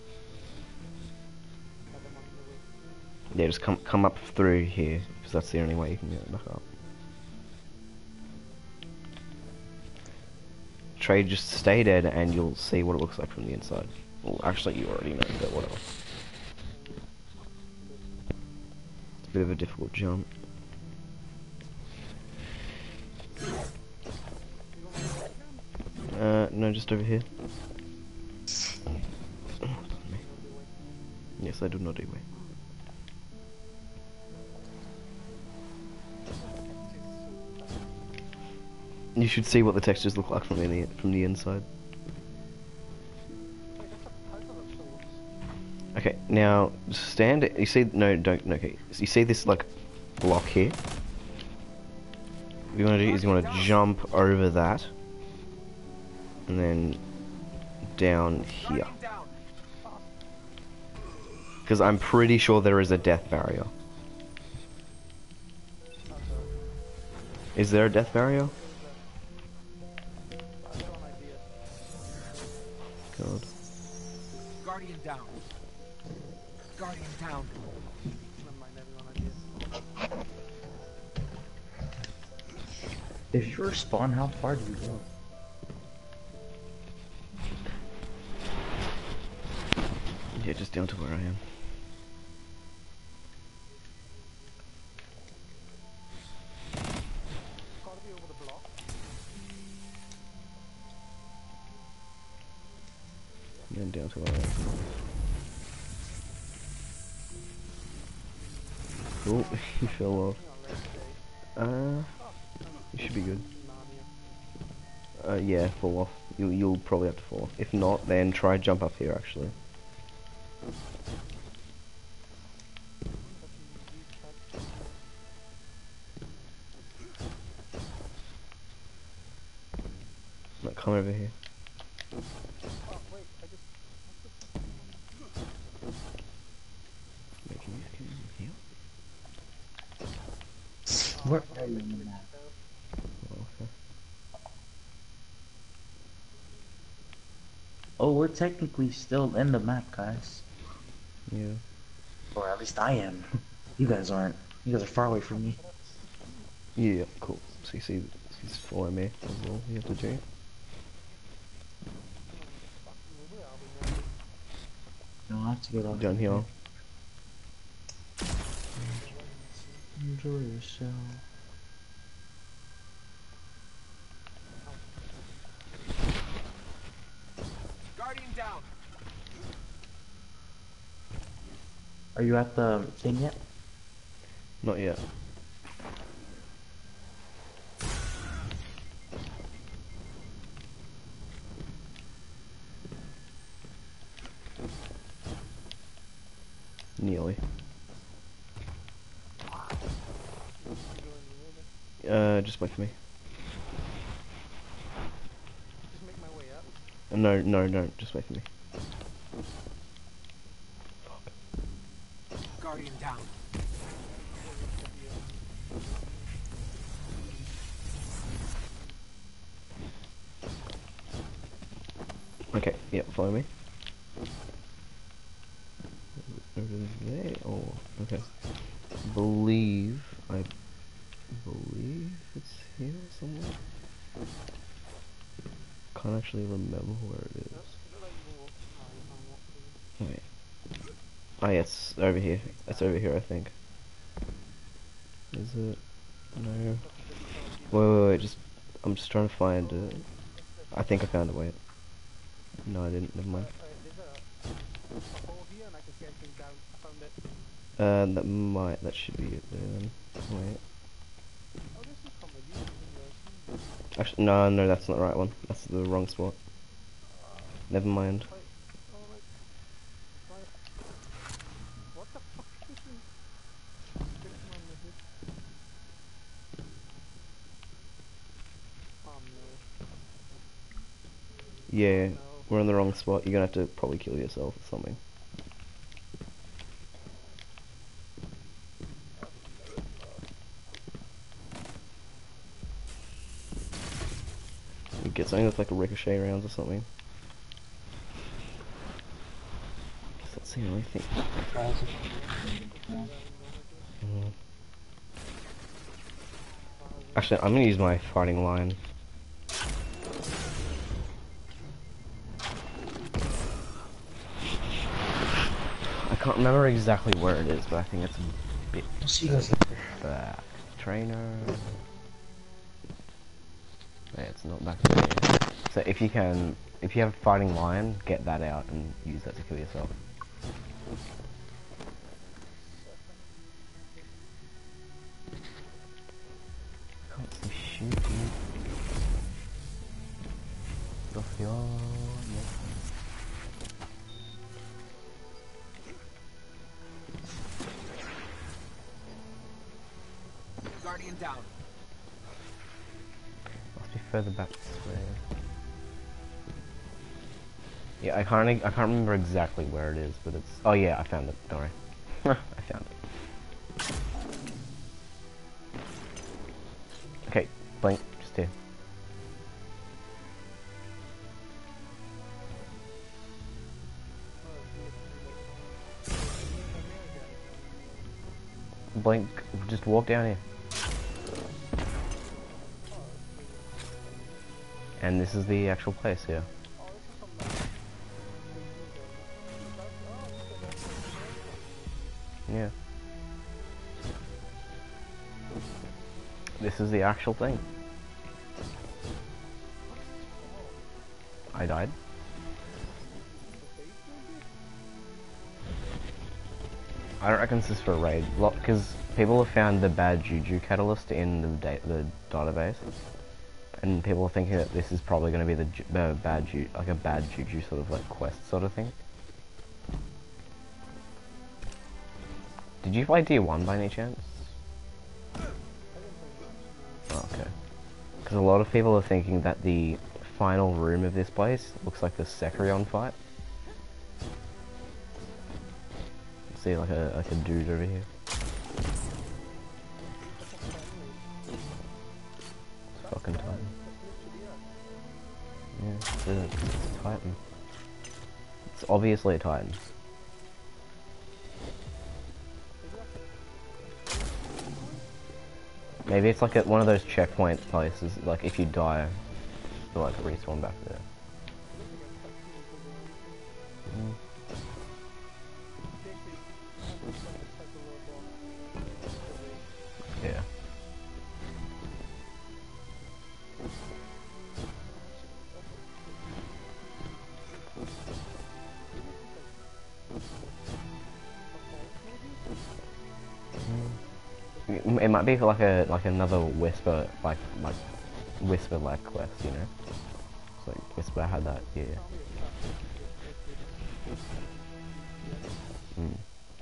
Yeah, just come come up through here because that's the only way you can get back up. Trade, just stay dead and you'll see what it looks like from the inside. Well, actually, you already know, but whatever. It's a bit of a difficult jump. Uh, no, just over here. Pardon me. Yes, I do not do way. You should see what the textures look like from the from the inside. Okay, now stand. You see? No, don't. No, okay. So you see this like block here? What you want to do is you want to jump over that, and then down here. Because I'm pretty sure there is a death barrier. Is there a death barrier? God. Guardian down. Guardian down. If you respawn, how far do you go? Yeah, just down to where I am. And then down to where I am. Cool, you fell off. Uh, you should be good. Uh, yeah, fall off. You, you'll probably have to fall off. If not, then try jump up here, actually. Like, come over here. Oh, wait, I just... Wait, can you, can you heal? Where are you in the map? Oh, okay. Oh, we're technically still in the map, guys. Yeah. Or at least I am. You guys aren't. You guys are far away from me. Yeah, cool. So you see, he's following me as well. You have to do. No, I have to get off. Down here. Enjoy yourself. Guardian down. Are you at the thing yet? Not yet. Nearly. Uh, just wait for me. Just make my way up. Uh, no, no, no, just wait for me. Guardian down. Okay, yeah, follow me. Over there, oh, okay. Believe, I believe it's here somewhere. Can't actually remember where it is. Wait. Oh yeah, it's over here. It's over here, I think. Is it? No. Wait, wait, wait, just, I'm just trying to find it. I think I found it, wait. No, I didn't, never mind. Uh, that might, that should be it then. Wait. Actually, no, no, that's not the right one. That's the wrong spot. Never mind. Yeah, we're in the wrong spot. You're gonna have to probably kill yourself or something. You get something that's like a ricochet rounds or something. That's the only thing. Mm. Actually, I'm gonna use my fighting line. I can't remember exactly where it is, but I think it's a bit See you guys later. back. Trainer. Yeah, it's not back there. So if you can, if you have a fighting lion, get that out and use that to kill yourself. Can't see shit, dude. Off the arm. Guardian down. Must be further back this way. Yeah, I can't. I can't remember exactly where it is, but it's. Oh yeah, I found it. Don't worry. I found it. Okay, blink. Just here. Blink. Just walk down here. And this is the actual place here. Yeah. This is the actual thing. I died. I don't reckon this is for a raid, because people have found the bad juju catalyst in the da the database, and people are thinking that this is probably going to be the ju uh, bad ju like a bad juju sort of like quest sort of thing. Did you play Tier one by any chance? Oh, okay. Because a lot of people are thinking that the final room of this place looks like the Sekirion fight. See, like a like a dude over here. It's fucking Titan. Yeah, it's a, it's a Titan. It's obviously a Titan. Maybe it's like at one of those checkpoint places, like if you die, you'll like respawn back there. Mm. Yeah. It might be like a like another Whisper like like Whisper like quest, you know. It's like Whisper had that, yeah. Mm.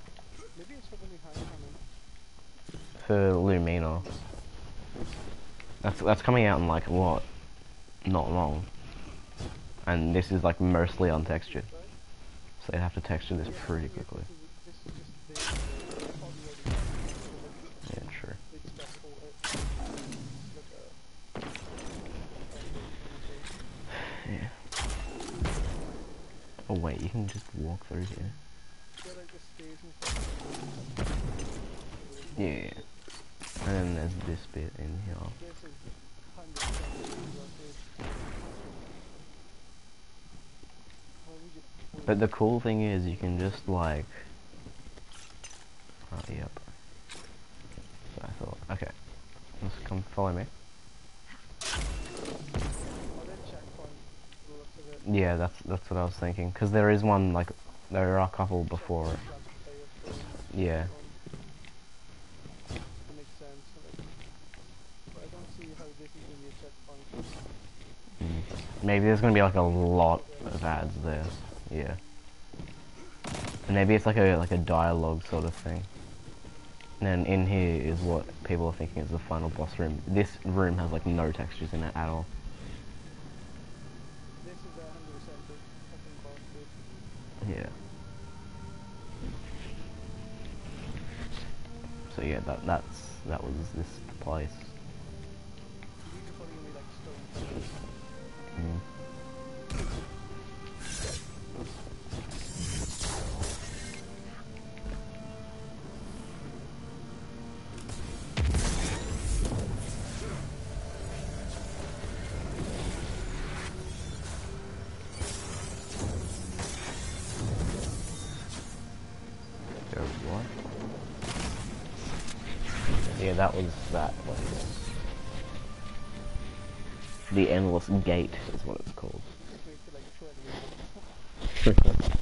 For Lumina. That's that's coming out in like what? Not long. And this is like mostly untextured. So they have to texture this pretty quickly. Yeah, sure. Yeah. Oh wait, you can just walk through here. Yeah. And then there's this bit in here. But the cool thing is you can just like... Oh, yep. So I thought, okay. Let's come follow me. Yeah, that's that's what I was thinking. Because there is one, like, there are a couple before it. Yeah. Mm. Maybe there's gonna be like a lot of ads there. Yeah. And maybe it's like a like a dialogue sort of thing. And then in here is what people are thinking is the final boss room. This room has like no textures in it at all. Yeah. So yeah, that that's that was this place. Mm. Yeah, that was that place. The Endless Gate is what it's called.